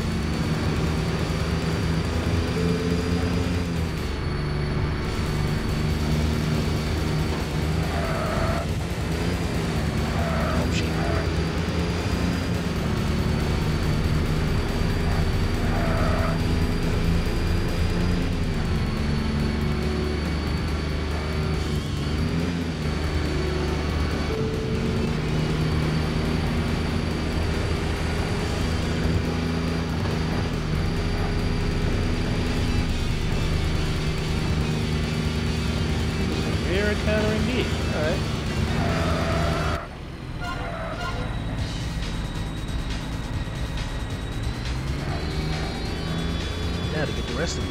Encountering me. Alright. Now to get the rest of it.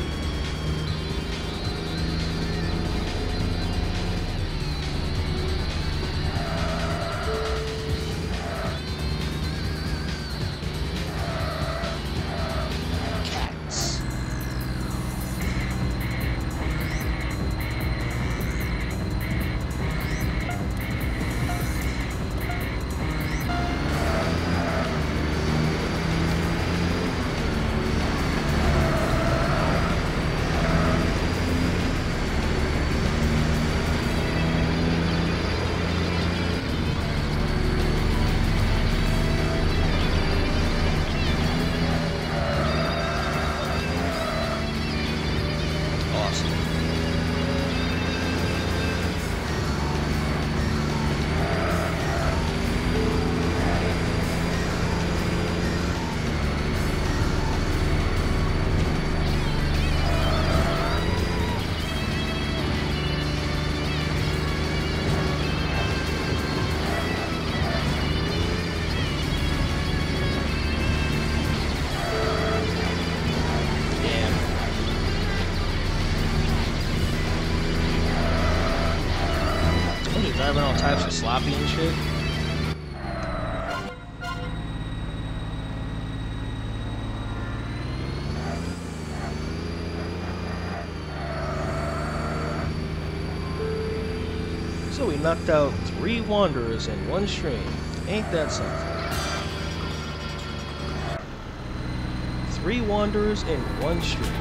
Driving all types of sloppy and shit. So we knocked out 3 wanderers in one stream. Ain't that something? 3 wanderers in one stream.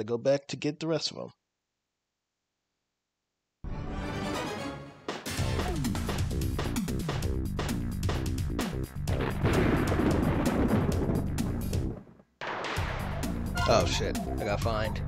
go back to get the rest of them. Oh shit, I got fined.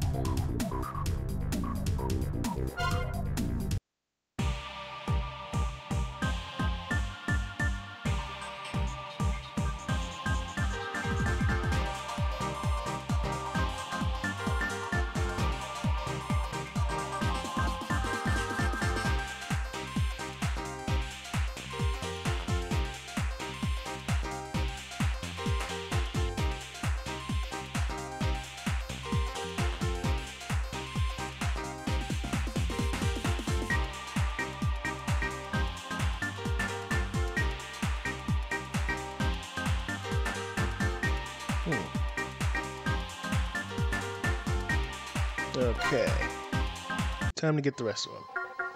Okay. Time to get the rest of them.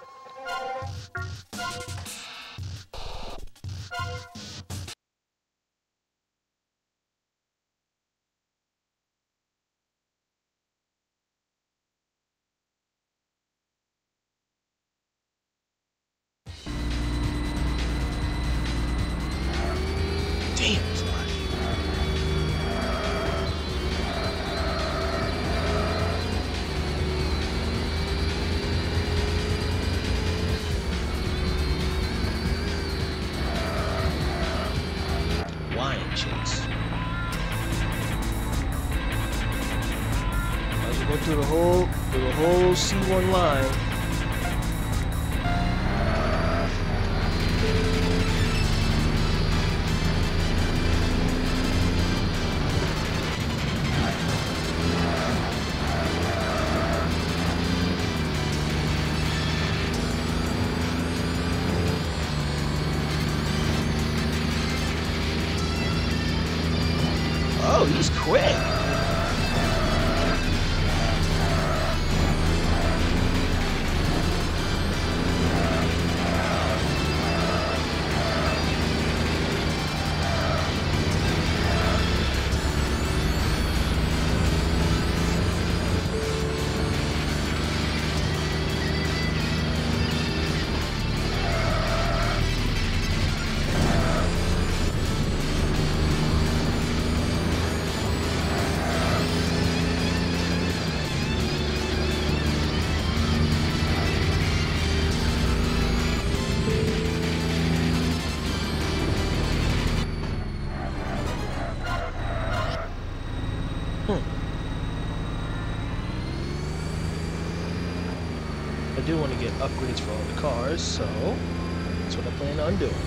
Damn, it's not. Chase. Might as well go through the whole C1 line. Oh, he's quick. I do want to get upgrades for all the cars, so that's what I plan on doing.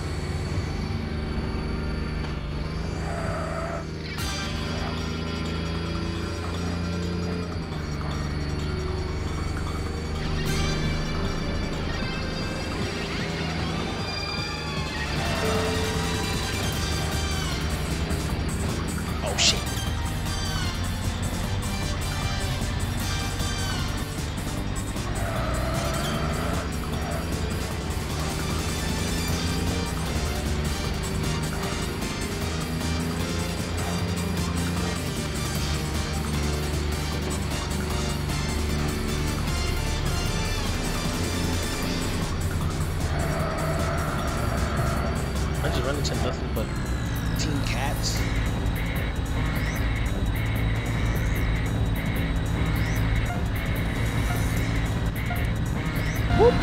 Oh shit. I just run into nothing but Team Cats. Whoop!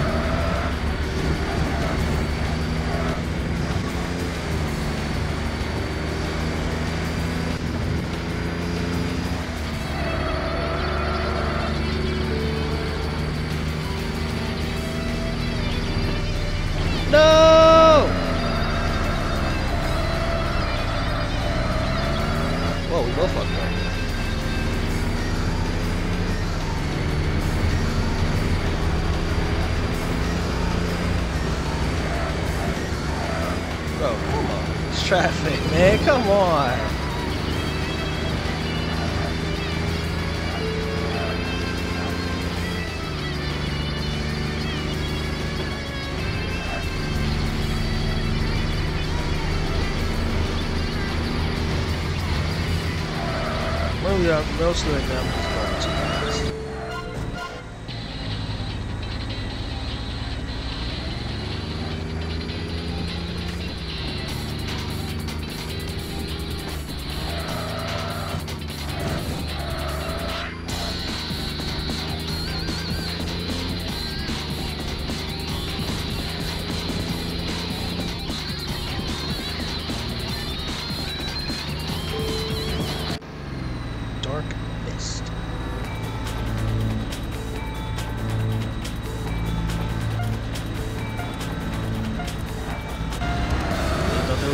No! Whoa, we both fucked up. Bro, come on. It's traffic, man. Come on. Well, we are mostly right now.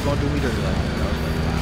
gonna do me dirty like that. I was like, wow.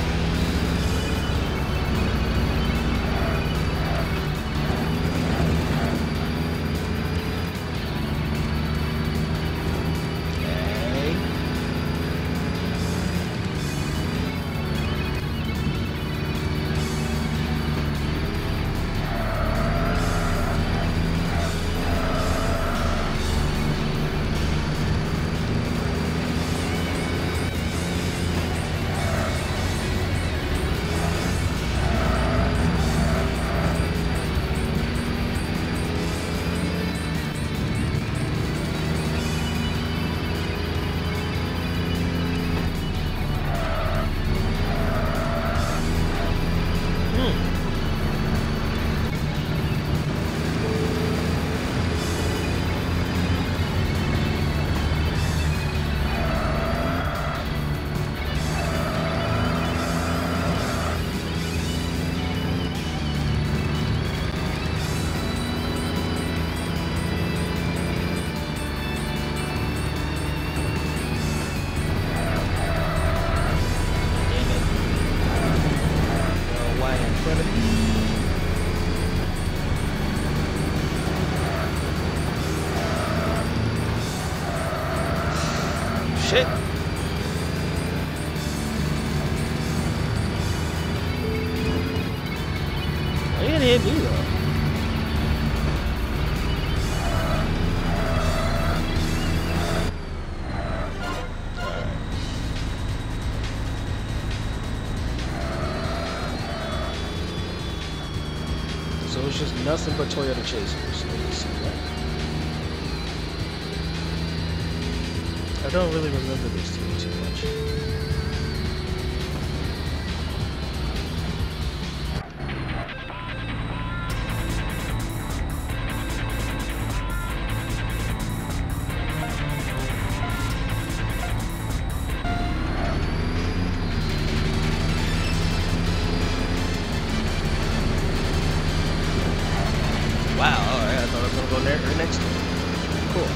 Shit. He didn't hit me though. So it's just nothing but Toyota Chasers. Let's see that. I don't really remember this team too much. Wow, alright, I thought I was gonna go there next to him. Cool.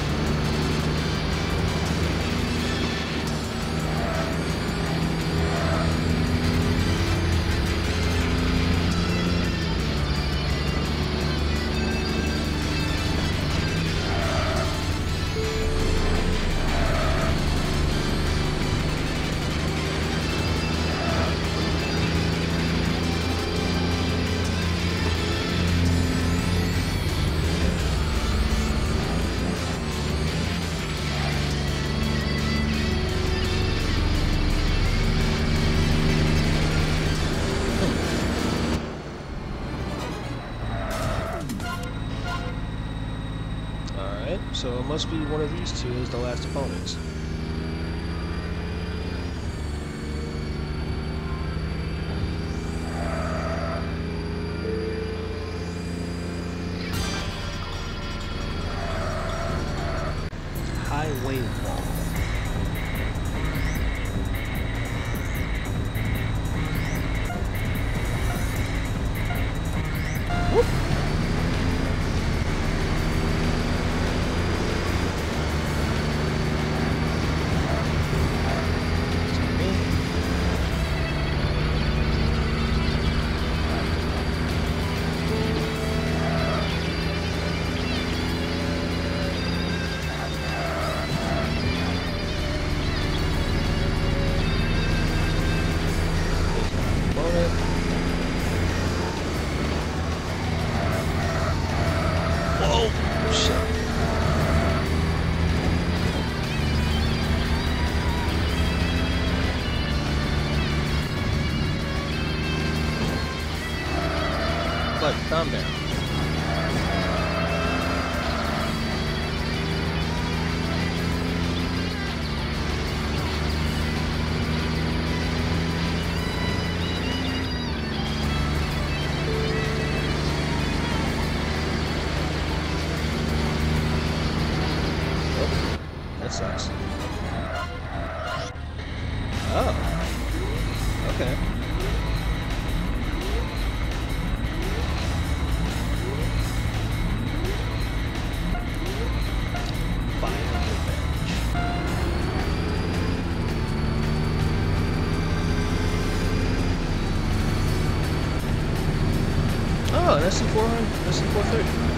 So it must be one of these two is the last opponents. High wave ball. Whoop. But calm down. Oh, that sucks. Oh, okay. see 400. Let's see 430.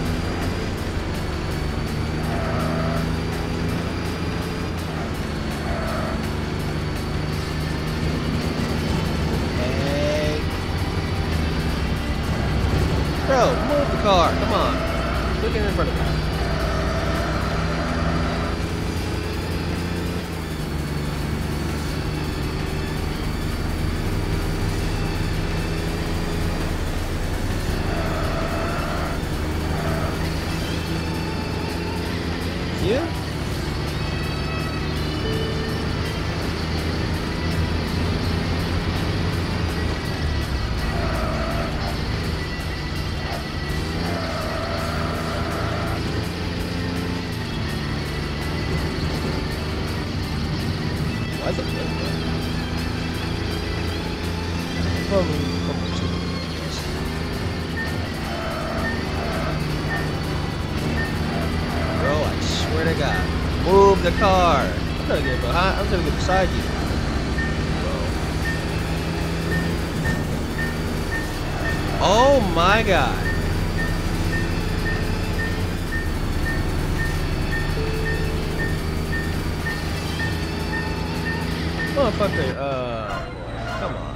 Bro, move the car. Come on. Look in front of me. Yeah? Why is it red, Probably bro, I swear to God. Move the car. I'm gonna get behind. I'm gonna get beside you. Bro. Oh my God. Motherfucker, come on.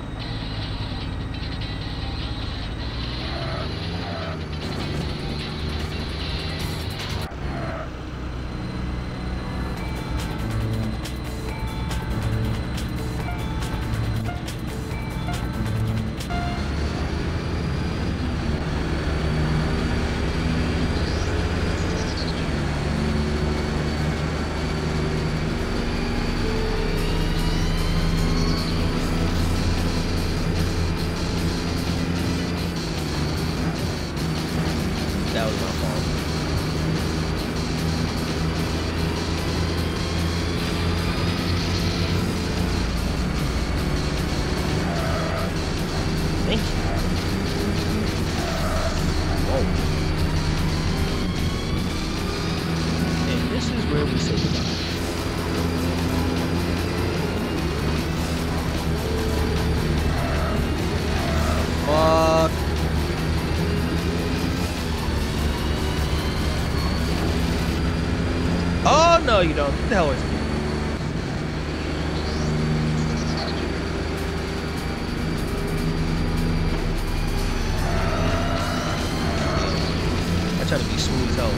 That was my fault. Thank you. Whoa. And this is where we say goodbye. Fuck. Oh, no, you don't. What the hell is it? I try to be smooth as hell.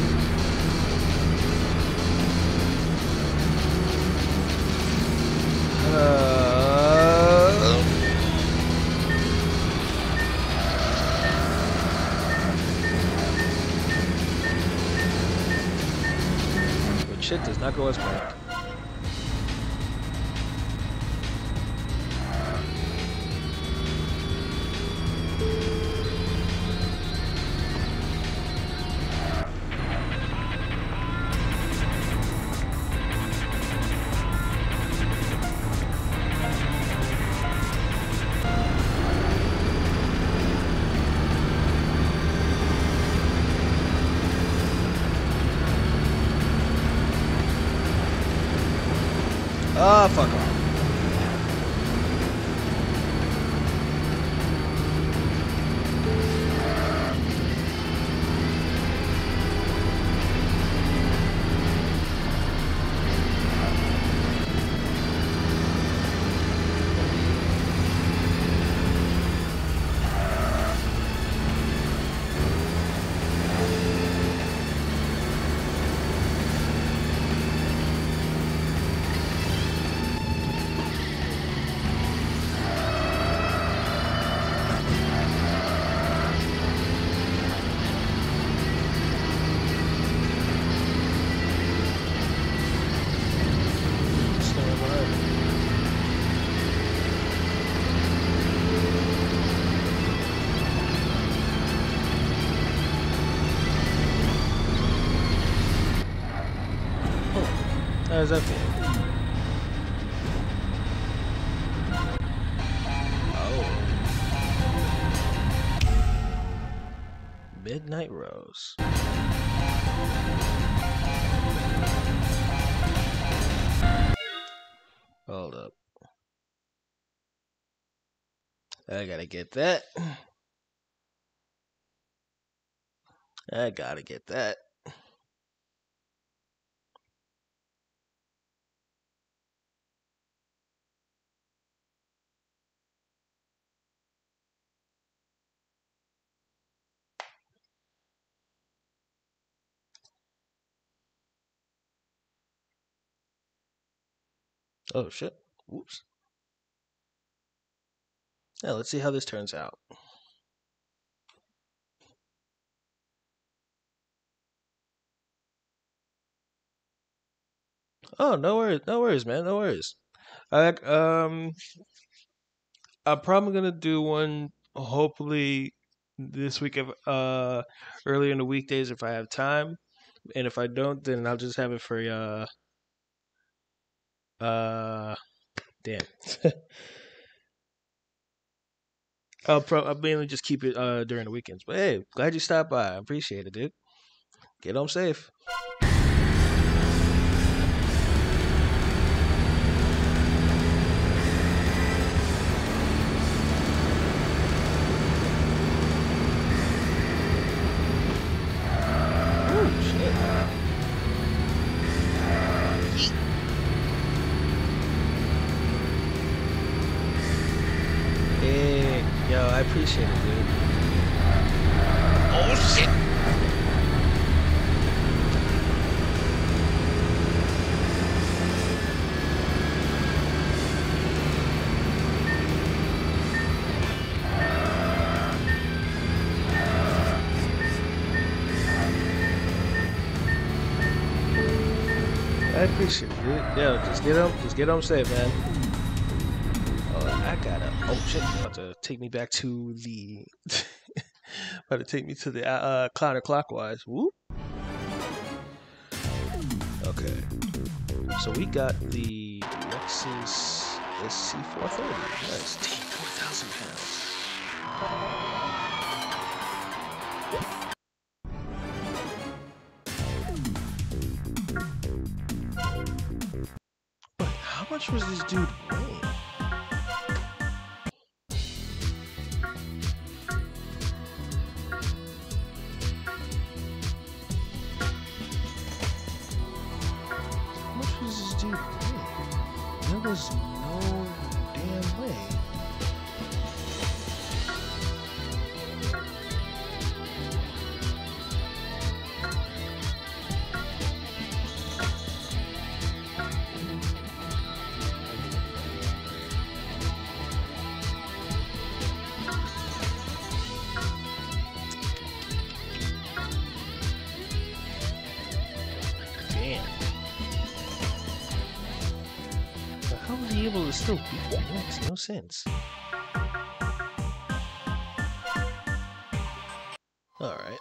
Shit does not go as planned. Ah, fuck off. How does that feel? Oh. Midnight Rose. Hold up. I gotta get that. I gotta get that. Oh shit. Whoops. Yeah, let's see how this turns out. Oh, no worries, man, no worries. I I'm probably gonna do one hopefully this week if earlier in the weekdays if I have time, and if I don't, then I'll just have it for uh damn. I'll mainly just keep it during the weekends. But hey, glad you stopped by. I appreciate it, dude. Get home safe. Oh shit. Hey, yo, I appreciate it, dude. Oh shit. I appreciate it, dude. Yo, just get home safe, man. Oh, I gotta. Oh shit! About to take me back to the. About to take me to the counterclockwise. Whoop. Okay. So we got the Lexus SC430. Nice. Damn, 4,000 pounds. But how much was this dude weighing? How much was this dude weighing? There was no damn way. Damn. But how was he able to still beat that? It makes no sense. Alright.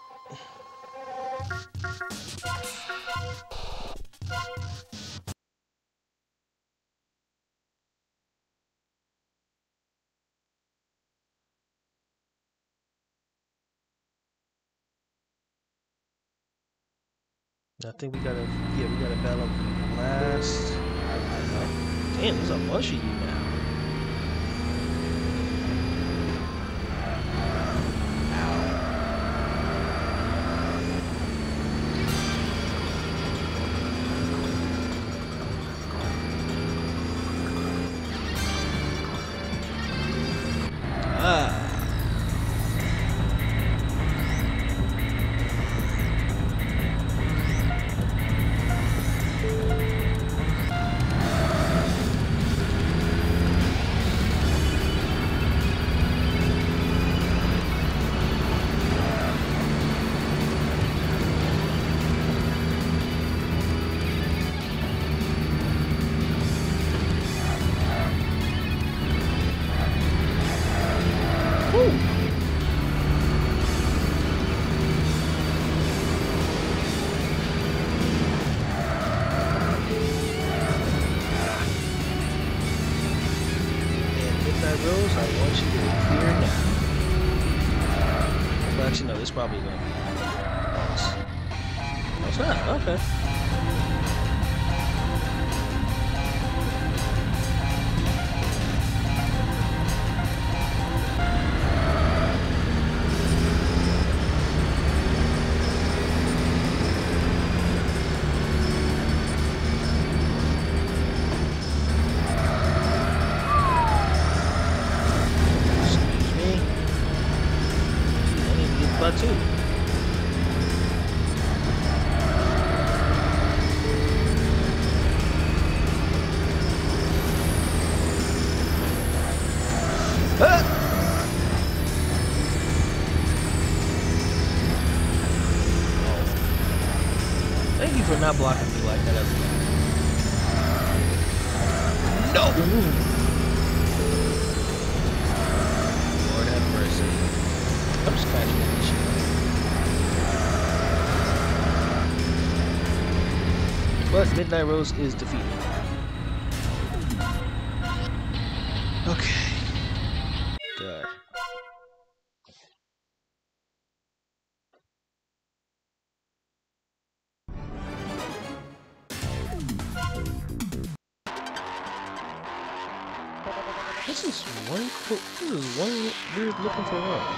I think we gotta battle last. Damn, there's a bunch of you now. Ah. Rose, I want you to clear now. Well, actually, no, this is probably going to be nice. Oh, it's not. Okay. you for not blocking me like that as well. No! Lord have mercy. I'm just catching that shit. But Midnight Rose is defeated. Okay. God. This is one weird looking Ferrari.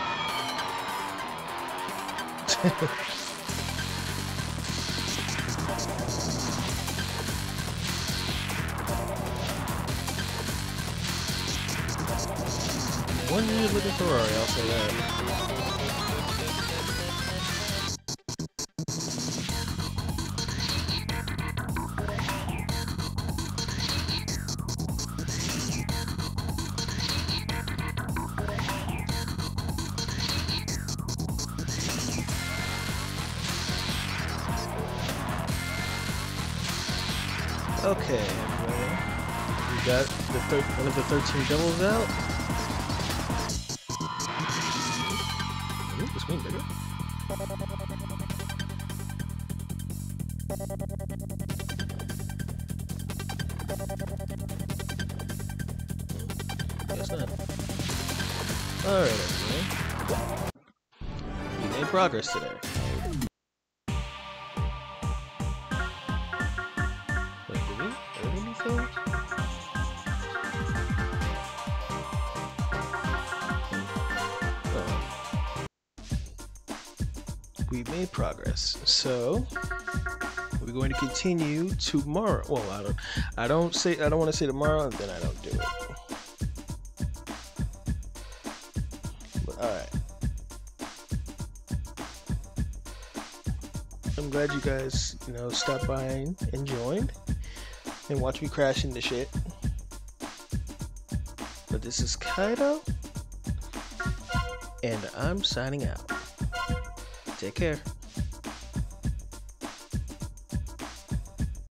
One weird looking Ferrari, I'll say that. Okay, we got one of the 13 devils out. Ooh, this screen bigger. Guess not. Alright, everyone. We made progress today. We made progress, so we're going to continue tomorrow. Well, I don't want to say tomorrow, and then I don't do it. But all right, I'm glad you guys, stopped by and joined and watched me crash into shit. But this is Kaido, and I'm signing out. Take care.